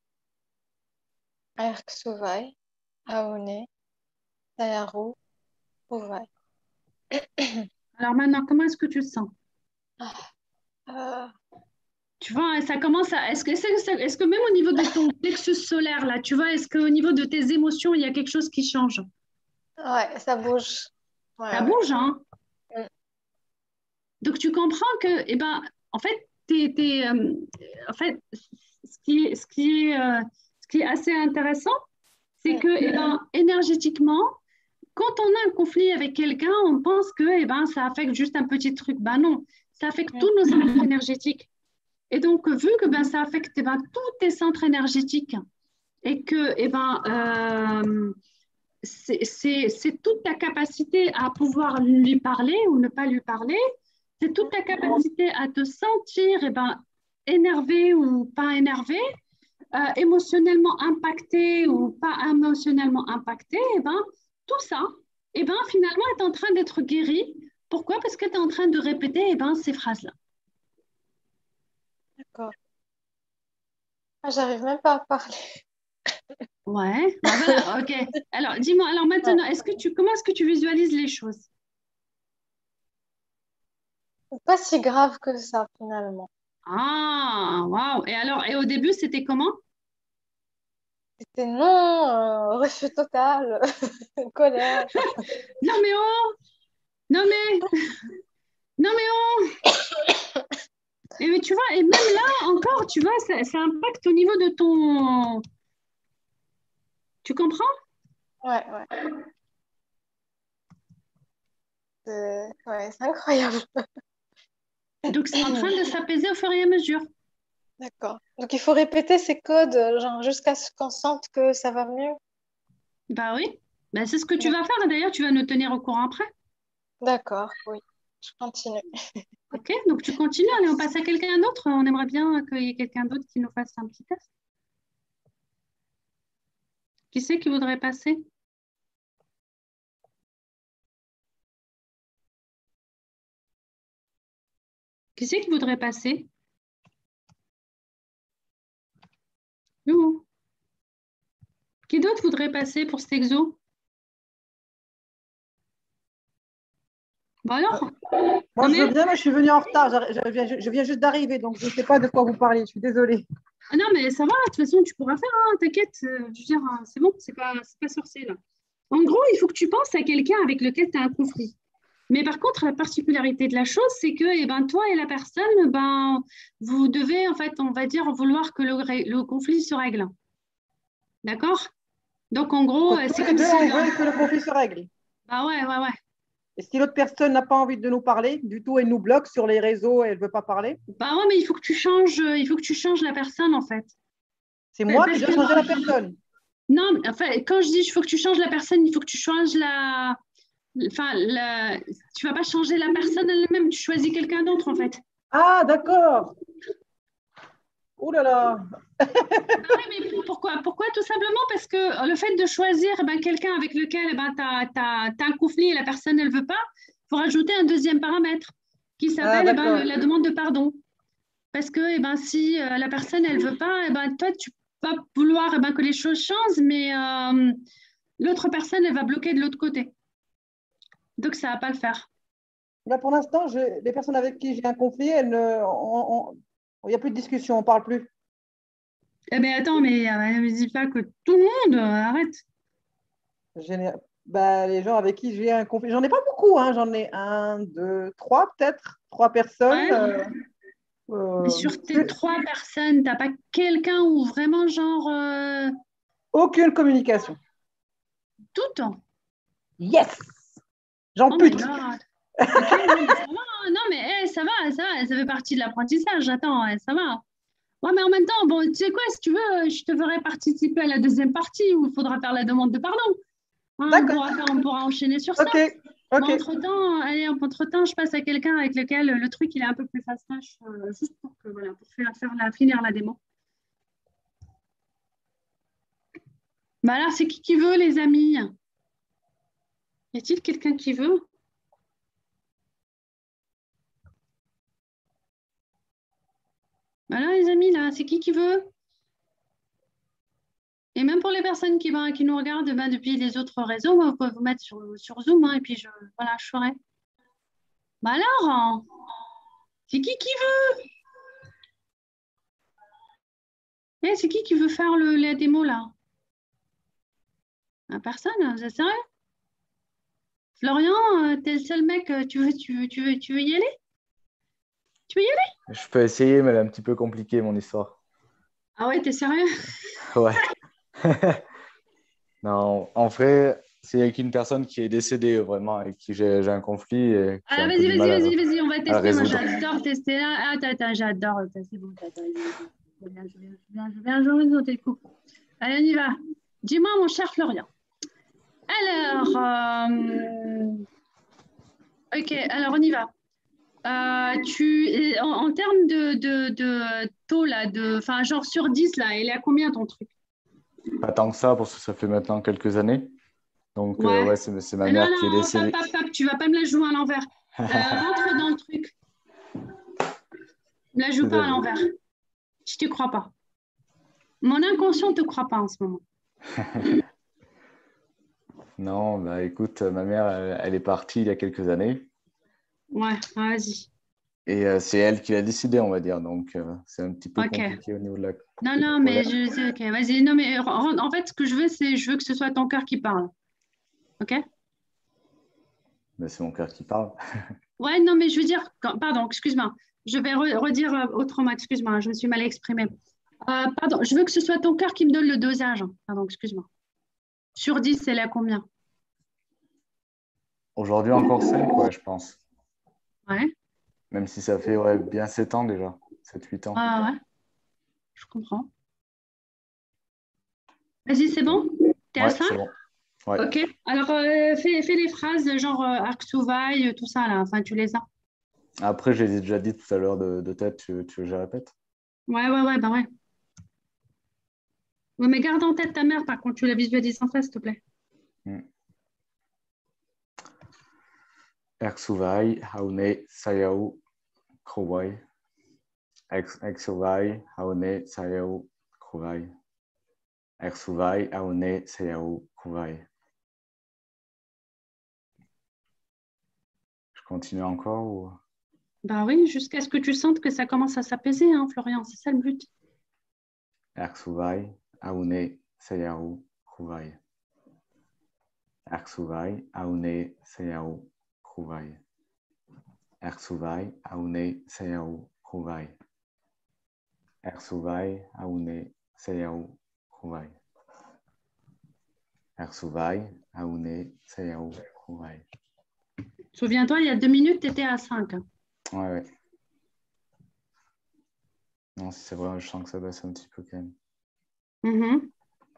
Arc Sauvaille, Aoné, Tayaro, Uvaille. Alors maintenant, comment est-ce que tu te sens? Euh, Tu vois, ça commence à... Est-ce que, est-ce que, est-ce que même au niveau de ton plexus solaire, là, tu vois, est-ce qu'au niveau de tes émotions, il y a quelque chose qui change? ouais, ça bouge. Ça Ouais, ouais. bouge, hein? Mm. Donc, tu comprends que, eh ben, en fait, t'es, t'es, euh, en fait, ce qui est, ce qui est, euh, ce qui est assez intéressant, c'est Mm. que, eh ben, énergétiquement, quand on a un conflit avec quelqu'un, on pense que, eh ben, ça affecte juste un petit truc. Ben non, ça affecte Mm. tous nos centres énergétiques. Et donc, vu que ben, ça affecte eh ben, tous tes centres énergétiques et que eh ben, euh, c'est c'est- c'est toute ta capacité à pouvoir lui parler ou ne pas lui parler, c'est toute ta capacité à te sentir eh ben, énervé ou pas énervé, euh, émotionnellement impacté ou pas émotionnellement impacté, eh ben, tout ça, eh ben, finalement, est en train d'être guéri. Pourquoi? Parce que tu es en train de répéter eh ben, ces phrases-là. D'accord. Ah, j'arrive même pas à parler. Ouais, bah voilà, ok. Alors, dis-moi, alors maintenant, est-ce que tu, comment est-ce que tu visualises les choses? C'est pas si grave que ça, finalement. Ah, waouh. Et alors, et au début, c'était comment? C'était non, euh, refus total, colère. Non mais oh, non mais, non mais oh. Et mais tu vois, et même là encore, tu vois, ça, ça impacte au niveau de ton. Tu comprends? Ouais, ouais. C'est ouais, c'est incroyable. Donc c'est en train de s'apaiser au fur et à mesure. D'accord. Donc il faut répéter ces codes, euh, genre jusqu'à ce qu'on sente que ça va mieux. Bah oui, bah, c'est ce que tu vas faire. D'ailleurs, tu vas nous tenir au courant après. D'accord, oui. Je continue. Ok, donc tu continues. Allez, on passe à quelqu'un d'autre. On aimerait bien qu'il y ait quelqu'un d'autre qui nous fasse un petit test. Qui c'est qui voudrait passer? Qui c'est qui voudrait passer? Nous. Qui d'autre voudrait passer pour cet exo? Bon alors, Moi, non je veux mais, bien, mais je suis venue en retard. J'arri- Je viens, je viens juste d'arriver, donc je ne sais pas de quoi vous parlez. Je suis désolée. ah non mais ça va, de toute façon tu pourras faire, hein, t'inquiète, euh, je veux dire, euh, c'est bon, c'est pas, c'est pas sorcier là. En gros, il faut que tu penses à quelqu'un avec lequel tu as un conflit. Mais par contre, la particularité de la chose, c'est que eh ben, toi et la personne, ben, vous devez, en fait, on va dire, vouloir que le, ré- le conflit se règle. D'accord? Donc en gros, euh, Que tous c'est les comme deux, si... on euh, veut que le conflit se règle. bah ouais, ouais, ouais. Et si l'autre personne n'a pas envie de nous parler, du tout, elle nous bloque sur les réseaux et elle ne veut pas parler, Bah ouais, mais il faut que tu changes, euh, il faut que tu changes la personne, en fait. c'est moi qui Parce dois que changer la personne. non, mais enfin, quand je dis il faut que tu changes la personne, il faut que tu changes la. Enfin, la... tu vas pas changer la personne elle-même, tu choisis quelqu'un d'autre en fait. Ah, d'accord. Ouh là là. Ah ouais, mais pourquoi? Pourquoi? Tout simplement parce que le fait de choisir eh ben, quelqu'un avec lequel eh ben, tu as, un conflit et la personne elle veut pas, il faut rajouter un deuxième paramètre qui Ah, s'appelle eh ben, d'accord. le- la demande de pardon. Parce que eh ben, si euh, la personne elle veut pas, eh ben, toi tu vas vouloir eh ben, que les choses changent, mais euh, l'autre personne elle va bloquer de l'autre côté. Donc ça va pas le faire. Là, pour l'instant, je- les personnes avec qui j'ai un conflit, elles ne- on- on- il n'y a plus de discussion, on ne parle plus. Eh ben attends, mais euh, me dis pas que tout le monde, euh, arrête. Géné- bah, les gens avec qui j'ai un conflit, j'en ai pas beaucoup, hein. J'en ai un, deux, trois peut-être, trois personnes. Ouais. euh, Mais euh, sur tes trois personnes, t'as pas quelqu'un où vraiment genre euh, aucune communication. tout le temps. Yes! J'en Oh my pute. God. Ok, non mais ça va, hein. Non mais eh, ça va, ça va, ça fait partie de l'apprentissage. Attends, eh, ça va. Ouais, mais en même temps, bon, tu sais quoi, si tu veux, je te ferai participer à la deuxième partie où il faudra faire la demande de pardon. Hein, on D'accord. pourra faire, on pourra enchaîner sur ça. Ok. Mais Ok. entre-temps, allez, entre-temps, je passe à quelqu'un avec lequel le truc il est un peu plus fastoche, euh, juste pour que voilà, pour faire, faire la, finir la démo. Bah alors, c'est qui qui veut, les amis? Y a-t-il quelqu'un qui veut? Voilà, les amis, là, c'est qui qui veut? Et même pour les personnes qui, ben, qui nous regardent ben, depuis les autres réseaux, moi, vous pouvez vous mettre sur, sur Zoom, hein, et puis je, voilà, je ferai. Bah alors, hein, c'est qui qui veut? Eh, c'est qui qui veut faire le, la démo, là? Ah, personne, vous êtes sérieux? Florian, euh, t'es le seul mec, euh, tu veux, tu veux, tu veux, tu veux y aller? Tu veux y aller? Je peux essayer, mais elle est un petit peu compliquée, mon histoire. Ah ouais, t'es sérieux? Ouais. Non, en vrai, c'est avec une personne qui est décédée, vraiment, avec qui j'ai j'ai un conflit et que j'ai Ah, un peu vas-y, du vas-y, mal à, vas-y, vas-y, on va à le tester. Moi, résoudre. j'adore tester là. Ah, attends, attends, j'adore. C'est bon, attends, je viens, je viens, je viens, je viens, je viens, je viens, tes coups. Allez, on y va. Dis-moi, mon cher Florian. Alors, euh, ok, alors on y va. Euh, tu, en, en termes de, de, de taux, là, de, enfin, genre sur dix, là, il est à combien ton truc? Pas tant que ça, parce que ça fait maintenant quelques années. Donc, euh, Ouais. ouais, c'est c'est ma Mais non, mère qui est non, décédée. pap, pap, pap, tu vas pas me la jouer à l'envers. Euh, rentre dans le truc. Ne la joue pas à l'envers. Je te crois pas. Mon inconscient ne te croit pas en ce moment. Non, bah écoute, ma mère, elle, elle est partie il y a quelques années. Ouais, vas-y. Et euh, c'est elle qui l'a décidé, on va dire. Donc, euh, c'est un petit peu Ok. compliqué au niveau de la. Non, non, mais je sais, ok, vas-y. Non, mais en en fait, ce que je veux, c'est je veux que ce soit ton cœur qui parle. Ok? Bah, c'est mon cœur qui parle. Ouais, non, mais je veux dire, quand- pardon, excuse-moi. Je vais re- redire euh, autrement, excuse-moi, je me suis mal exprimée. Euh, pardon, je veux que ce soit ton cœur qui me donne le dosage. Pardon, excuse-moi. Sur dix, c'est là combien? Aujourd'hui, encore cinq, ouais, je pense. Ouais, Même si ça fait ouais, bien sept ans déjà. sept huit ans. ouais, ouais, je comprends. Vas-y, c'est bon? T'es à Ouais, ça? c'est bon. Ouais. Ok. Alors, euh, fais, fais les phrases genre euh, Arc Souvaille, tout ça, là. Enfin, tu les as. Après, je les ai déjà dit tout à l'heure de, de tête. Tu, tu veux que je les répète? Ouais, ouais, ouais, bah ouais. Ouais, mais garde en tête ta mère, par contre, tu la visualises en face, s'il te plaît. Hmm. Erksuvai, Haune, Sayau, Krouai. Erksuvai, Haune, Sayau, Krouai. Erksuvai, Haune, Sayau, Krouai. Je continue encore ou... Bah oui, jusqu'à ce que tu sentes que ça commence à s'apaiser, hein, Florian, c'est ça le but. Erksuvai, Haune, Sayau, Krouai. Erksuvai, Haune, Sayau, Krouai. Erksuvai, Haune, Sayau, Krouai. Erksuvai, Haune, Sayau, Krouai. Erksuvai, Haune, Sayau, Krouai. Souviens-toi, il y a deux minutes, tu étais à cinq. Ouais, ouais. Non, si c'est vrai, je sens que ça baisse un petit peu quand même. Mhm.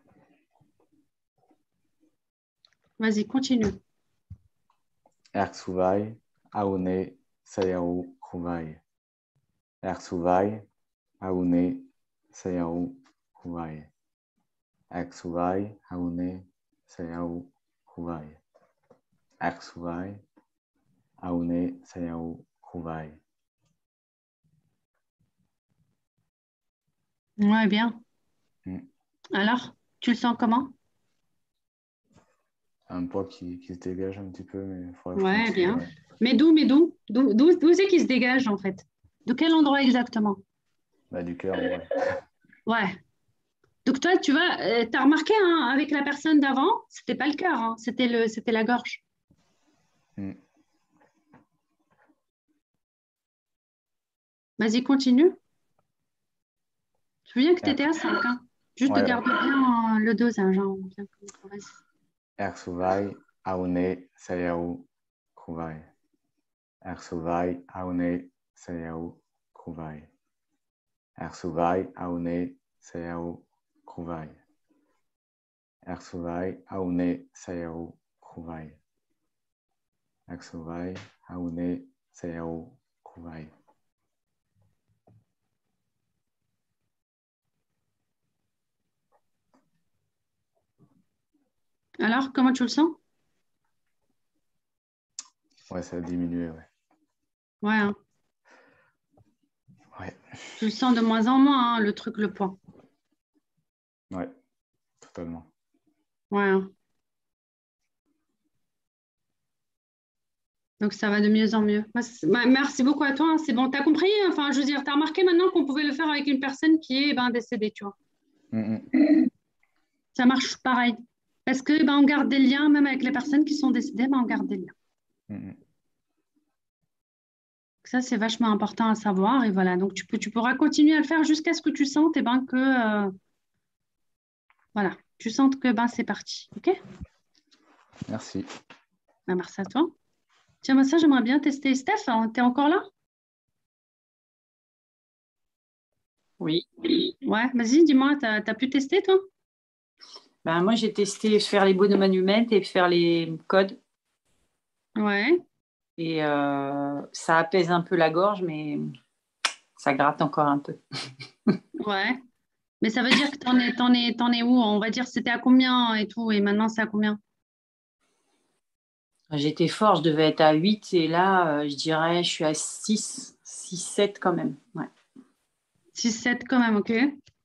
Vas-y, continue. Erksuvai, Haune, Sayau, Krouai. Erksuvai, Haune, Sayau, Krouai. Erksuvai, Haune, Sayau, Krouai. Erksuvai, Haune, Sayau, Krouai. Ouais, bien. Mm. Alors, tu le sens comment? Un poids qui, qui se dégage un petit peu, mais il faudrait que je Ouais, continue, bien. ouais. Mais d'où, mais d'où? D'où, d'où, d'où c'est qu'il se dégage, en fait? De quel endroit exactement? Bah, du cœur, ouais. Ouais. Donc toi, tu vois, euh, t'as remarqué, hein, avec la personne d'avant, c'était pas le cœur, hein, c'était le, c'était la gorge. Mm. Vas-y, continue. Je me souviens que tu étais à Er- cinq, hein. Juste Ouais, garde ouais. bien euh, le dosage, hein, bien comme- vas-y. Erksuvai, Haune, Sayau, Krouai. Erksuvai, Haune, Sayau, Krouai. Erksuvai, Haune, Sayau, Krouai. Erksuvai, Haune, Sayau, Krouai. Erksuvai, Haune, Sayau, Krouai. Alors, comment tu le sens? Ouais, ça a diminué, ouais. Ouais, hein. Ouais, Tu le sens de moins en moins, hein, le truc, le poids. ouais, totalement. Ouais, hein. Donc ça va de mieux en mieux. Bah, c'est- bah, merci beaucoup à toi, hein. C'est bon, tu as compris? Enfin, je veux dire, tu as remarqué maintenant qu'on pouvait le faire avec une personne qui est ben, décédée, tu vois. Mm, mm. Ça marche pareil. Parce que ben, on garde des liens, même avec les personnes qui sont décédées, ben, on garde des liens. Mm, mm. Ça, c'est vachement important à savoir. Et voilà, donc tu, peux, tu pourras continuer à le faire jusqu'à ce que tu sentes eh ben, que, euh, voilà, tu sentes que ben, c'est parti. OK? Merci. Ben, merci à toi. Tiens, moi, ça, j'aimerais bien tester. Steph, tu es encore là? Oui. Ouais, vas-y, dis-moi, tu as pu tester, toi? Ben, moi, j'ai testé faire les bonhommes humaines et faire les codes. Ouais. Et euh, ça apaise un peu la gorge, mais ça gratte encore un peu. Ouais. Mais ça veut dire que t'en es, t'en es, t'en es où? On va dire c'était à combien et tout, et maintenant c'est à combien? J'étais fort, je devais être à huit et là, euh, je dirais, je suis à six, six, sept quand même. Ouais. six sept quand même, ok.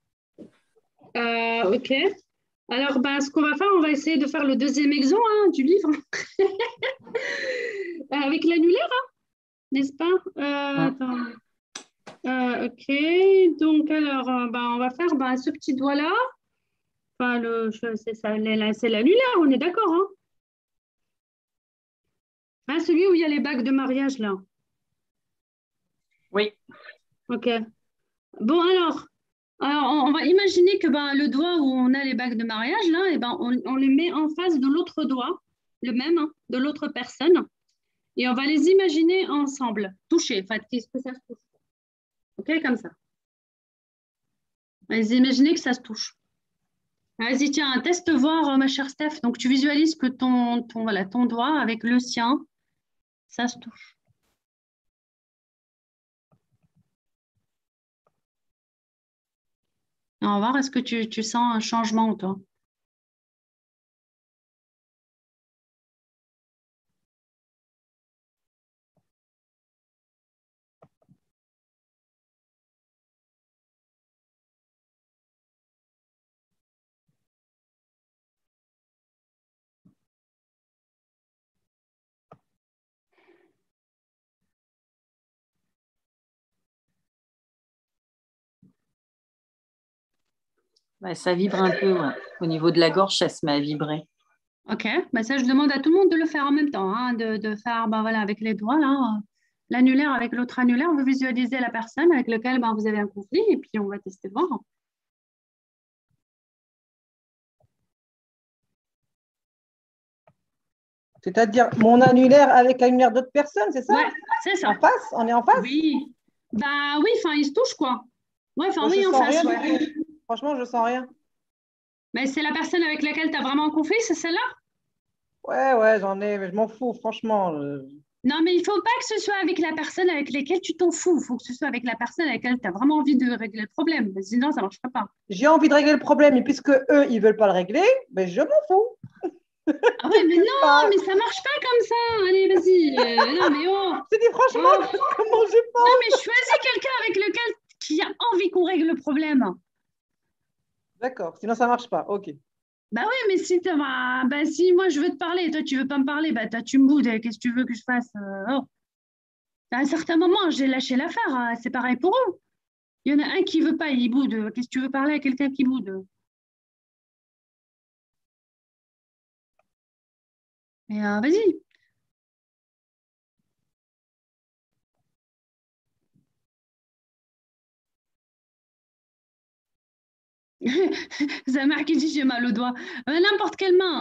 Euh, ok. Alors, ben, ce qu'on va faire, on va essayer de faire le deuxième exo hein, du livre. Avec l'annulaire, hein, n'est-ce pas? Euh, Hum. attends. Euh, ok. Donc, alors, euh, ben, on va faire ben, ce petit doigt-là. Enfin, le, je- c'est ça, la- c'est l'annulaire, on est d'accord, hein? Ah, celui où il y a les bagues de mariage, là. Oui. Ok. Bon, alors, alors on, on va imaginer que ben, le doigt où on a les bagues de mariage, là, et ben, on, on les met en face de l'autre doigt, le même, hein, de l'autre personne, et on va les imaginer ensemble, toucher, enfin, qu'est-ce que ça se touche. Ok, comme ça. On va les imaginer que ça se touche. Vas-y, tiens, teste voir, euh, ma chère Steph. Donc, tu visualises que ton, ton, voilà, ton doigt avec le sien, ça se touche. On va voir, est-ce que tu, tu sens un changement, toi? Ouais, ça vibre un peu. Ouais. Au niveau de la gorge, ça se met à vibrer. Ok, bah ça, je demande à tout le monde de le faire en même temps, hein, de, de faire bah, voilà, avec les doigts, là, euh, l'annulaire avec l'autre annulaire. Vous visualisez la personne avec laquelle bah, vous avez un conflit et puis on va tester voir. C'est-à-dire mon annulaire avec l'annulaire d'autres personnes, c'est ça? Ouais, c'est En ça. face? On est en face? Oui. Bah oui, enfin, ils se touchent, quoi. Ouais, enfin, Moi, je oui, en sens face, rien ouais. du tout. Franchement, je sens rien. Mais c'est la personne avec laquelle tu as vraiment un conflit, c'est celle-là? Ouais, ouais, j'en ai, mais je m'en fous, franchement. je- Non, mais il faut pas que ce soit avec la personne avec laquelle tu t'en fous. Il faut que ce soit avec la personne avec laquelle tu as vraiment envie de régler le problème. Sinon, ça ne marchera pas. J'ai envie de régler le problème, et puisque eux, ils veulent pas le régler, ben je m'en fous. Ah ouais, mais non, Bah, mais ça marche pas comme ça. Allez, vas-y. Euh, non, mais oh. c'est dit franchement, Oh. comment j'ai Non, pas. mais choisis quelqu'un avec lequel qui a envie qu'on règle le problème. D'accord, sinon ça marche pas. Ok. Bah oui, mais si, t'as- bah, bah, si moi je veux te parler, toi tu veux pas me parler, bah toi tu me boudes. Qu'est-ce que tu veux que je fasse? Euh, oh. À un certain moment, j'ai lâché l'affaire. Hein, c'est pareil pour eux. Il y en a un qui veut pas, il boude. Qu'est-ce que tu veux parler à quelqu'un qui boude? Mais euh, vas-y. Zamar qui dit j'ai mal au doigt. Euh, n'importe quelle main.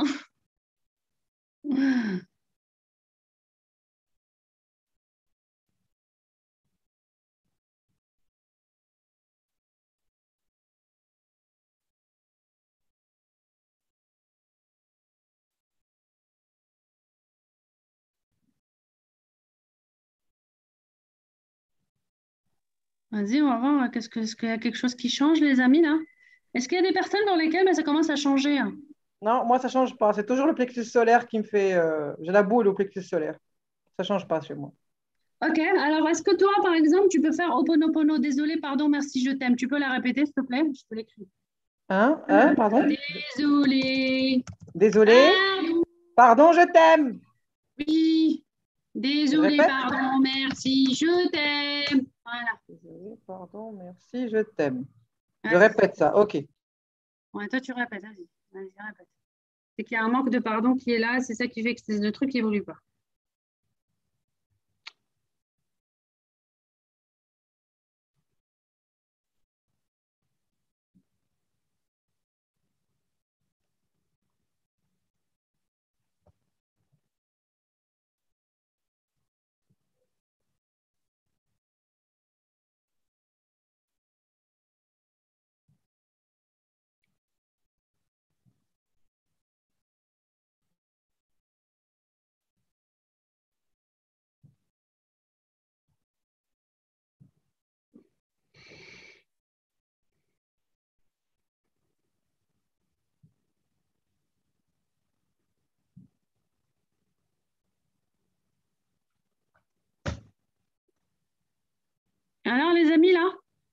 Vas-y, on va voir. Qu'est-ce que, est-ce qu'il y a quelque chose qui change, les amis, là? Est-ce qu'il y a des personnes dans lesquelles bah, ça commence à changer? Hein. Non, moi ça change pas. C'est toujours le plexus solaire qui me fait. euh, J'ai la boule au plexus solaire. Ça change pas chez moi. Ok, alors est-ce que toi, par exemple, tu peux faire Oponopono, désolé, pardon, merci, je t'aime. Tu peux la répéter, s'il te plaît? Je te l'écris. Hein? Hein? Pardon? Désolé. Désolé. Pardon, Pardon, je t'aime. oui. Je Désolé, répète. pardon, merci, je t'aime. Voilà. Désolé, pardon, merci, je t'aime. Je Ouais, c'est ça. répète ça. Ok. Ouais, toi, tu répètes, vas-y. Vas-y, répète. C'est qu'il y a un manque de pardon qui est là, c'est ça qui fait que c'est- le truc évolue pas. Alors, les amis, là?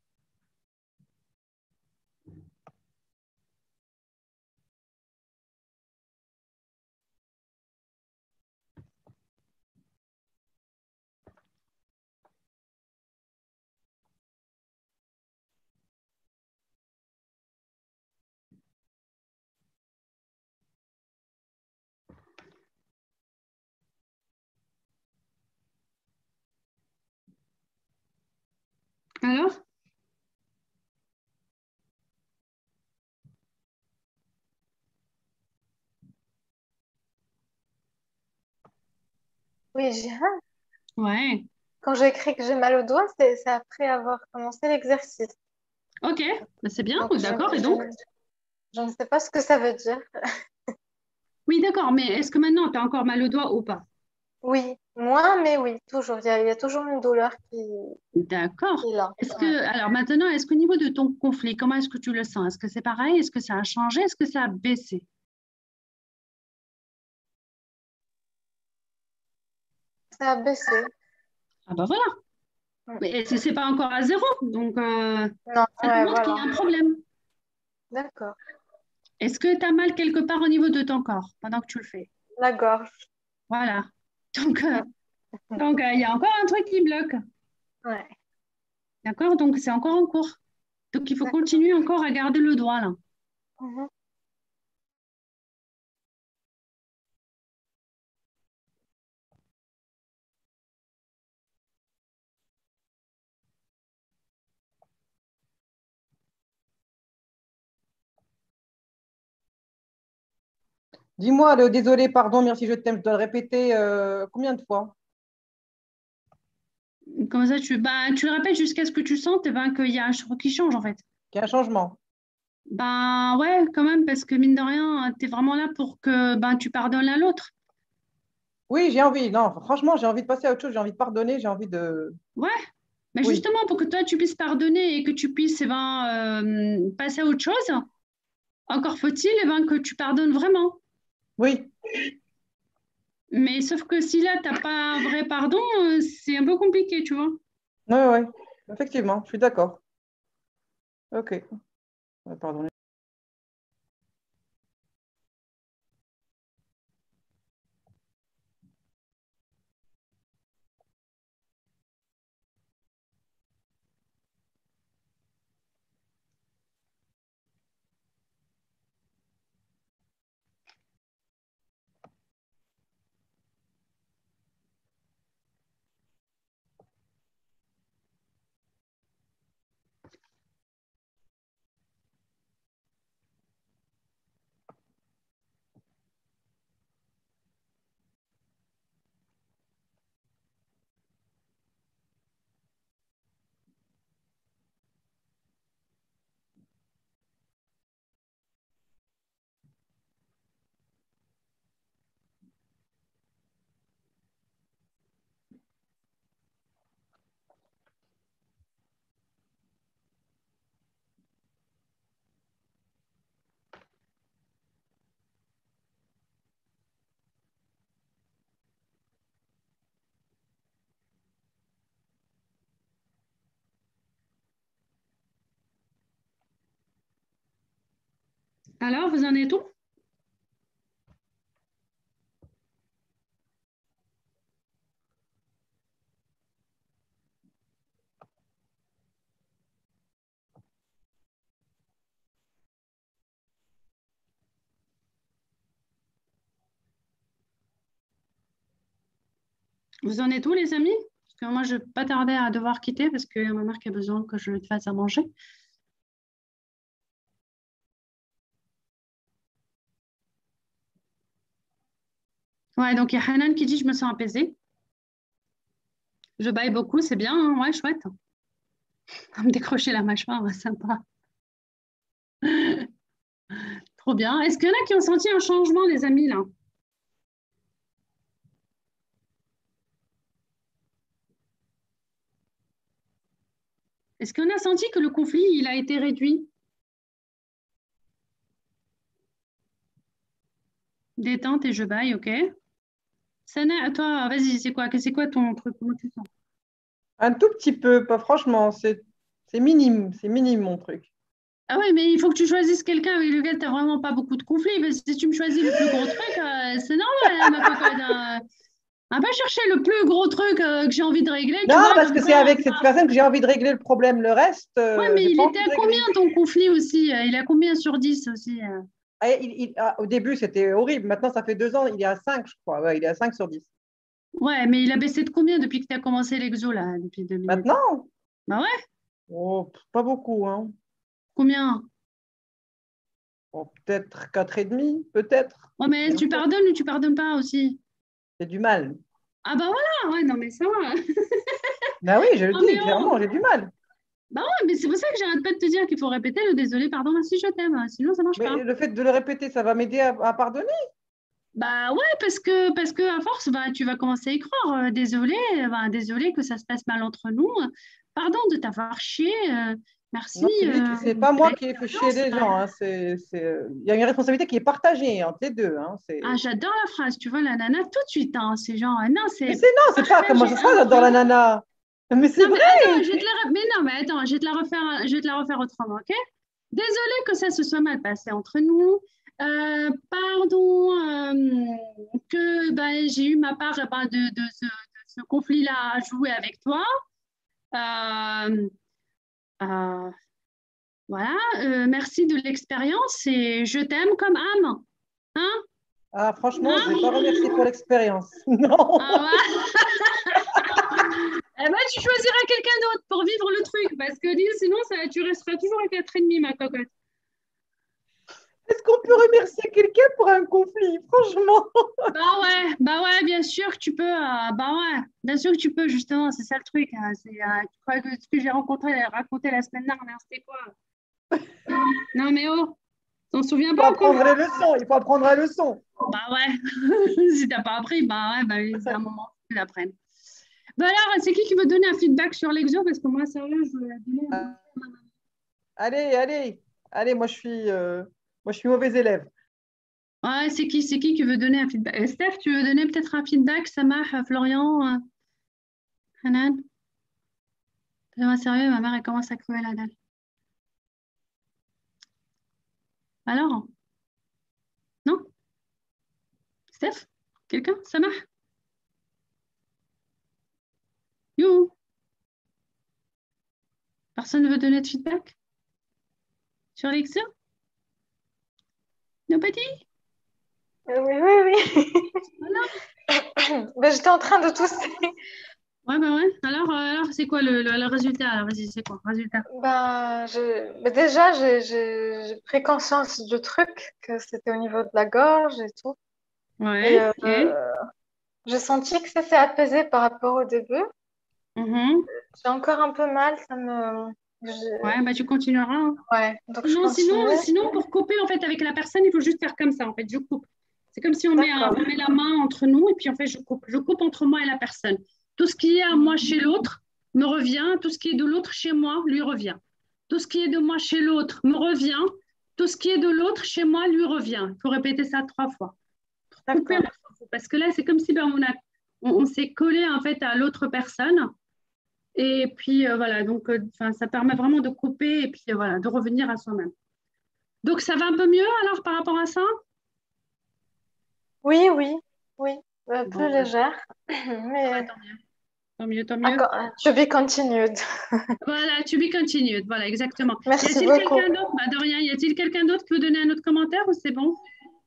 Alors? Oui, j'ai Ouais. quand j'ai écrit que j'ai mal au doigt, c'est c'est après avoir commencé l'exercice. Ok, bah, c'est bien, Donc, je, d'accord. Et je donc? ne je ne sais pas ce que ça veut dire. Oui, d'accord, mais est-ce que maintenant, tu as encore mal au doigt ou pas? Oui, moins, mais oui, toujours. Il y a, il y a toujours une douleur qui, D'accord. qui est là. Est-ce Ouais. que, alors maintenant, est-ce qu'au niveau de ton conflit, comment est-ce que tu le sens? Est-ce que c'est pareil? Est-ce que ça a changé? Est-ce que ça a baissé? Ça a baissé. Ah bah voilà. Mm. Mais c'est c'est pas encore à zéro, donc euh, Non, ça nous ouais, montre qu'il y voilà. a un problème. D'accord. Est-ce que tu as mal quelque part au niveau de ton corps pendant que tu le fais? La gorge. Voilà. Donc, euh, Mm. donc euh, il y a encore un truc qui bloque. Ouais, D'accord? Donc, c'est encore en cours. Donc, il faut d'accord. continuer encore à garder le doigt là. Mhm. Dis-moi, le désolé, pardon, merci, je t'aime, je dois le répéter euh, combien de fois? Comme ça, tu, bah, tu le répètes jusqu'à ce que tu sentes eh ben, qu'il y a un truc qui change en fait. Qu'il y a un changement. Ben ouais, quand même, parce que mine de rien, tu es vraiment là pour que ben, tu pardonnes l'un l'autre. Oui, j'ai envie. Non, franchement, j'ai envie de passer à autre chose. J'ai envie de pardonner. J'ai envie de. Ouais, mais Oui, justement, pour que toi, tu puisses pardonner et que tu puisses eh ben, euh, passer à autre chose, encore faut-il eh ben, que tu pardonnes vraiment. oui, Mais sauf que si là, tu n'as pas un vrai pardon, euh, c'est un peu compliqué, tu vois. oui, oui. Effectivement, je suis d'accord. Ok. Euh, Pardon. Alors, vous en êtes où? Vous en êtes où, les amis? Parce que moi, je ne vais pas tarder à devoir quitter parce qu'il y a ma mère qui a besoin que je lui fasse à manger. Ouais, donc il y a Hanan qui dit je me sens apaisée. Je baille beaucoup, c'est bien, hein, ouais, chouette. À me décrocher la mâchoire, ouais, sympa. Trop bien. Est-ce qu'il y en a qui ont senti un changement, les amis, là? Est-ce qu'on a senti que le conflit, il a été réduit? Détente et je baille, ok. Sana, à toi, vas-y, c'est quoi, c'est quoi ton truc? Comment tu sens? Un tout petit peu, pas franchement, c'est c'est minime, c'est minime mon truc. Ah ouais, mais il faut que tu choisisses quelqu'un avec lequel tu n'as vraiment pas beaucoup de conflits. Parce que si tu me choisis le plus gros truc, euh, c'est normal, hein, ma cocotte. Hein. On va pas chercher le plus gros truc euh, que j'ai envie de régler. Tu Non, vois, parce comme que c'est ça. avec cette personne que j'ai envie de régler le problème. Le reste, Ouais, euh, mais j'ai il pas était envie de à régler. combien ton conflit aussi? euh, Il est à combien sur dix aussi? euh Ah, il- il- ah, au début, c'était horrible. Maintenant, ça fait deux ans, il est à cinq, je crois. Ouais, il est à cinq sur dix. Ouais, mais il a baissé de combien depuis que tu as commencé l'exo, là, depuis deux minutes? Maintenant, Bah ouais, oh, pff, pas beaucoup. Hein. combien? Oh, peut-être quatre et demi, peut-être. Ouais, mais tu pardonnes ou tu pardonnes pas aussi? C'est du mal. Ah bah voilà, ouais, non, mais ça va. Ben oui, je le Oh, dis mais clairement, oh. j'ai du mal. Bah ouais, mais c'est pour ça que j'arrête pas de te dire qu'il faut répéter le désolé, pardon, merci, je t'aime. hein, Sinon, ça marche pas. Mais le fait de le répéter, ça va m'aider à, à pardonner. Bah ouais, parce que, parce que à force, bah, tu vas commencer à y croire. Euh, désolé, euh, bah, désolé que ça se passe mal entre nous. Pardon de t'avoir chié. euh, merci. Non, c'est lui qui- euh, c'est pas de moi qui ai fait chier l'expérience. les gens. Hein. C'est, c'est- il y a une responsabilité qui est partagée entre les deux. Hein. C'est... Ah, j'adore la phrase, tu vois, la nana, tout de suite. Hein, c'est genre, ah non, Mais c'est. c'est non, c'est pas comment ça se passe, j'adore la nana. Mais c'est Non, mais vrai. attends, je vais te la... re- mais non, mais attends, je vais te la refaire, je vais te la refaire autrement, ok? Désolée que ça se soit mal passé entre nous. Euh, pardon euh, que ben, j'ai eu ma part ben, de, de ce, de ce conflit-là à jouer avec toi. Euh, euh, voilà, euh, merci de l'expérience et je t'aime comme âme. Hein? Ah, franchement, je ne vais Hein? pas remercier pour l'expérience. Non. Ah ouais. Eh ben, tu choisiras quelqu'un d'autre pour vivre le truc parce que sinon, ça, tu resteras toujours à quatre et demi, ma cocotte. Est-ce qu'on peut remercier quelqu'un pour un conflit? Franchement. Bah ouais, bah ouais, bien sûr que tu peux. euh, bah ouais, bien sûr que tu peux, justement, c'est ça le truc. Hein, c'est, euh, tu crois que ce que j'ai rencontré, raconté la semaine dernière, c'était quoi? Non mais oh, t'en souviens Il faut pas ou quoi? apprendre les leçons. Il faut apprendre la leçon. Bah ouais, si t'as pas appris, bah ouais, bah, c'est un moment que tu l'apprennes. Bah alors, c'est qui qui veut donner un feedback sur l'exo? Parce que moi, sérieux, je veux la donner à ma maman. Allez, allez, allez. Moi, je suis, euh, moi, je suis mauvais élève. Ouais, c'est qui, c'est qui qui veut donner un feedback? Euh, Steph, tu veux donner peut-être un feedback? Samah, euh, Florian, euh, Hanan? Moi, sérieux, ma mère, elle commence à crever la dalle. Alors? Non? Steph? Quelqu'un? Samah? You? Personne ne veut donner de feedback? Sur l'exo? Nobody? Euh, Oui, oui, oui. Voilà. Ben, j'étais en train de tousser. Ouais, bah ouais. Alors, euh, alors c'est quoi le, le- le résultat? Alors, vas-y, c'est quoi le résultat? Ben, je... ben, déjà, j'ai j'ai- j'ai pris conscience du truc, que c'était au niveau de la gorge et tout. Et Ouais, euh, et? j'ai senti que ça s'est apaisé par rapport au début. Mhm. J'ai encore un peu mal, ça me... je- Ouais, bah tu continueras. Hein. Ouais, donc je Non, sinon, continue. sinon, pour couper en fait avec la personne, il faut juste faire comme ça. En fait, je coupe. C'est comme si on met, un- D'accord. on met la main entre nous et puis en fait, je coupe. Je coupe entre moi et la personne. Tout ce qui est à moi chez l'autre me revient. Tout ce qui est de l'autre chez moi lui revient. Tout ce qui est de moi chez l'autre me revient. Tout ce qui est de l'autre chez moi lui revient. Il faut répéter ça trois fois. Pour couper, D'accord. parce que là, c'est comme si ben, on, a, on, on s'est collé en fait à l'autre personne. Et puis euh, voilà, donc euh, enfin, ça permet vraiment de couper et puis euh, voilà, de revenir à soi-même. Donc ça va un peu mieux alors par rapport à ça? Oui, oui, oui. Euh, plus Bon, ouais. légère. Ouais, Mais tant mieux, tant mieux, tant ah, mieux. quand- to be continued. Voilà, to be continued, voilà, exactement. Y Merci a-t-il beaucoup. quelqu'un d'autre? Bah, de rien, y a-t-il quelqu'un d'autre qui veut donner un autre commentaire ou c'est bon?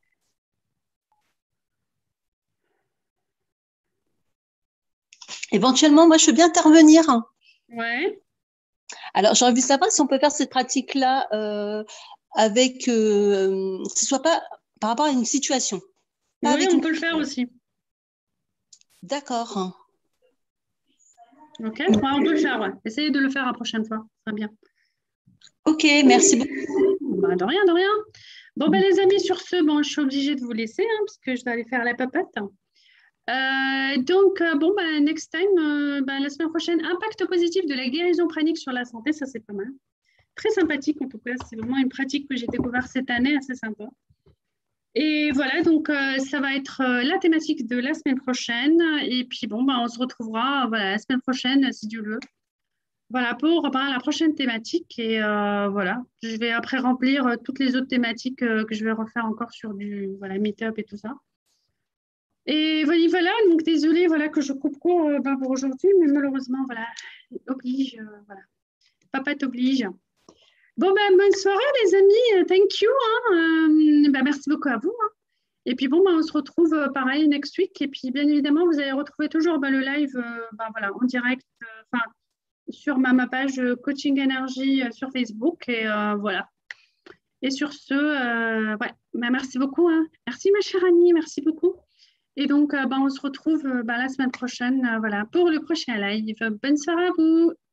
Éventuellement, moi, je veux bien intervenir. Ouais. Alors, j'aurais voulu savoir si on peut faire cette pratique-là euh, avec, euh, que ce soit pas par rapport à une situation. Pas Oui, avec on une... peut le faire aussi. D'accord. Ok, ouais, on peut le faire, ouais. Essayez de le faire la prochaine fois, très bien. Ok, merci beaucoup. Bah, de rien, de rien. Bon, ben, les amis, sur ce, bon, je suis obligée de vous laisser hein, parce que je dois aller faire la papote. Euh, donc, euh, bon, ben, next time, euh, ben, la semaine prochaine, impact positif de la guérison pranique sur la santé, ça c'est pas mal. Très sympathique en tout cas, c'est vraiment une pratique que j'ai découverte cette année, assez sympa. Et voilà, donc euh, ça va être euh, la thématique de la semaine prochaine. Et puis bon, bah, on se retrouvera voilà, la semaine prochaine, si Dieu le veut. Voilà, pour bah, la prochaine thématique. Et euh, voilà, je vais après remplir euh, toutes les autres thématiques euh, que je vais refaire encore sur du voilà, meet-up et tout ça. Et voilà, voilà, donc désolée voilà, que je coupe court euh, bah, pour aujourd'hui, mais malheureusement, voilà, oblige, euh, voilà. Papa t'oblige. Bon, ben, bonne soirée, les amis. Thank you. Hein. Euh, ben, merci beaucoup à vous. Hein. Et puis, bon, ben, on se retrouve euh, pareil next week. Et puis, bien évidemment, vous allez retrouver toujours ben, le live euh, ben, voilà, en direct euh, sur ma, ma page euh, Coaching Énergie euh, sur Facebook. Et euh, voilà. Et sur ce, euh, ouais, ben, merci beaucoup. Hein. Merci, ma chère Annie. Merci beaucoup. Et donc, euh, ben, on se retrouve euh, ben, la semaine prochaine euh, voilà, pour le prochain live. Bonne soirée à vous.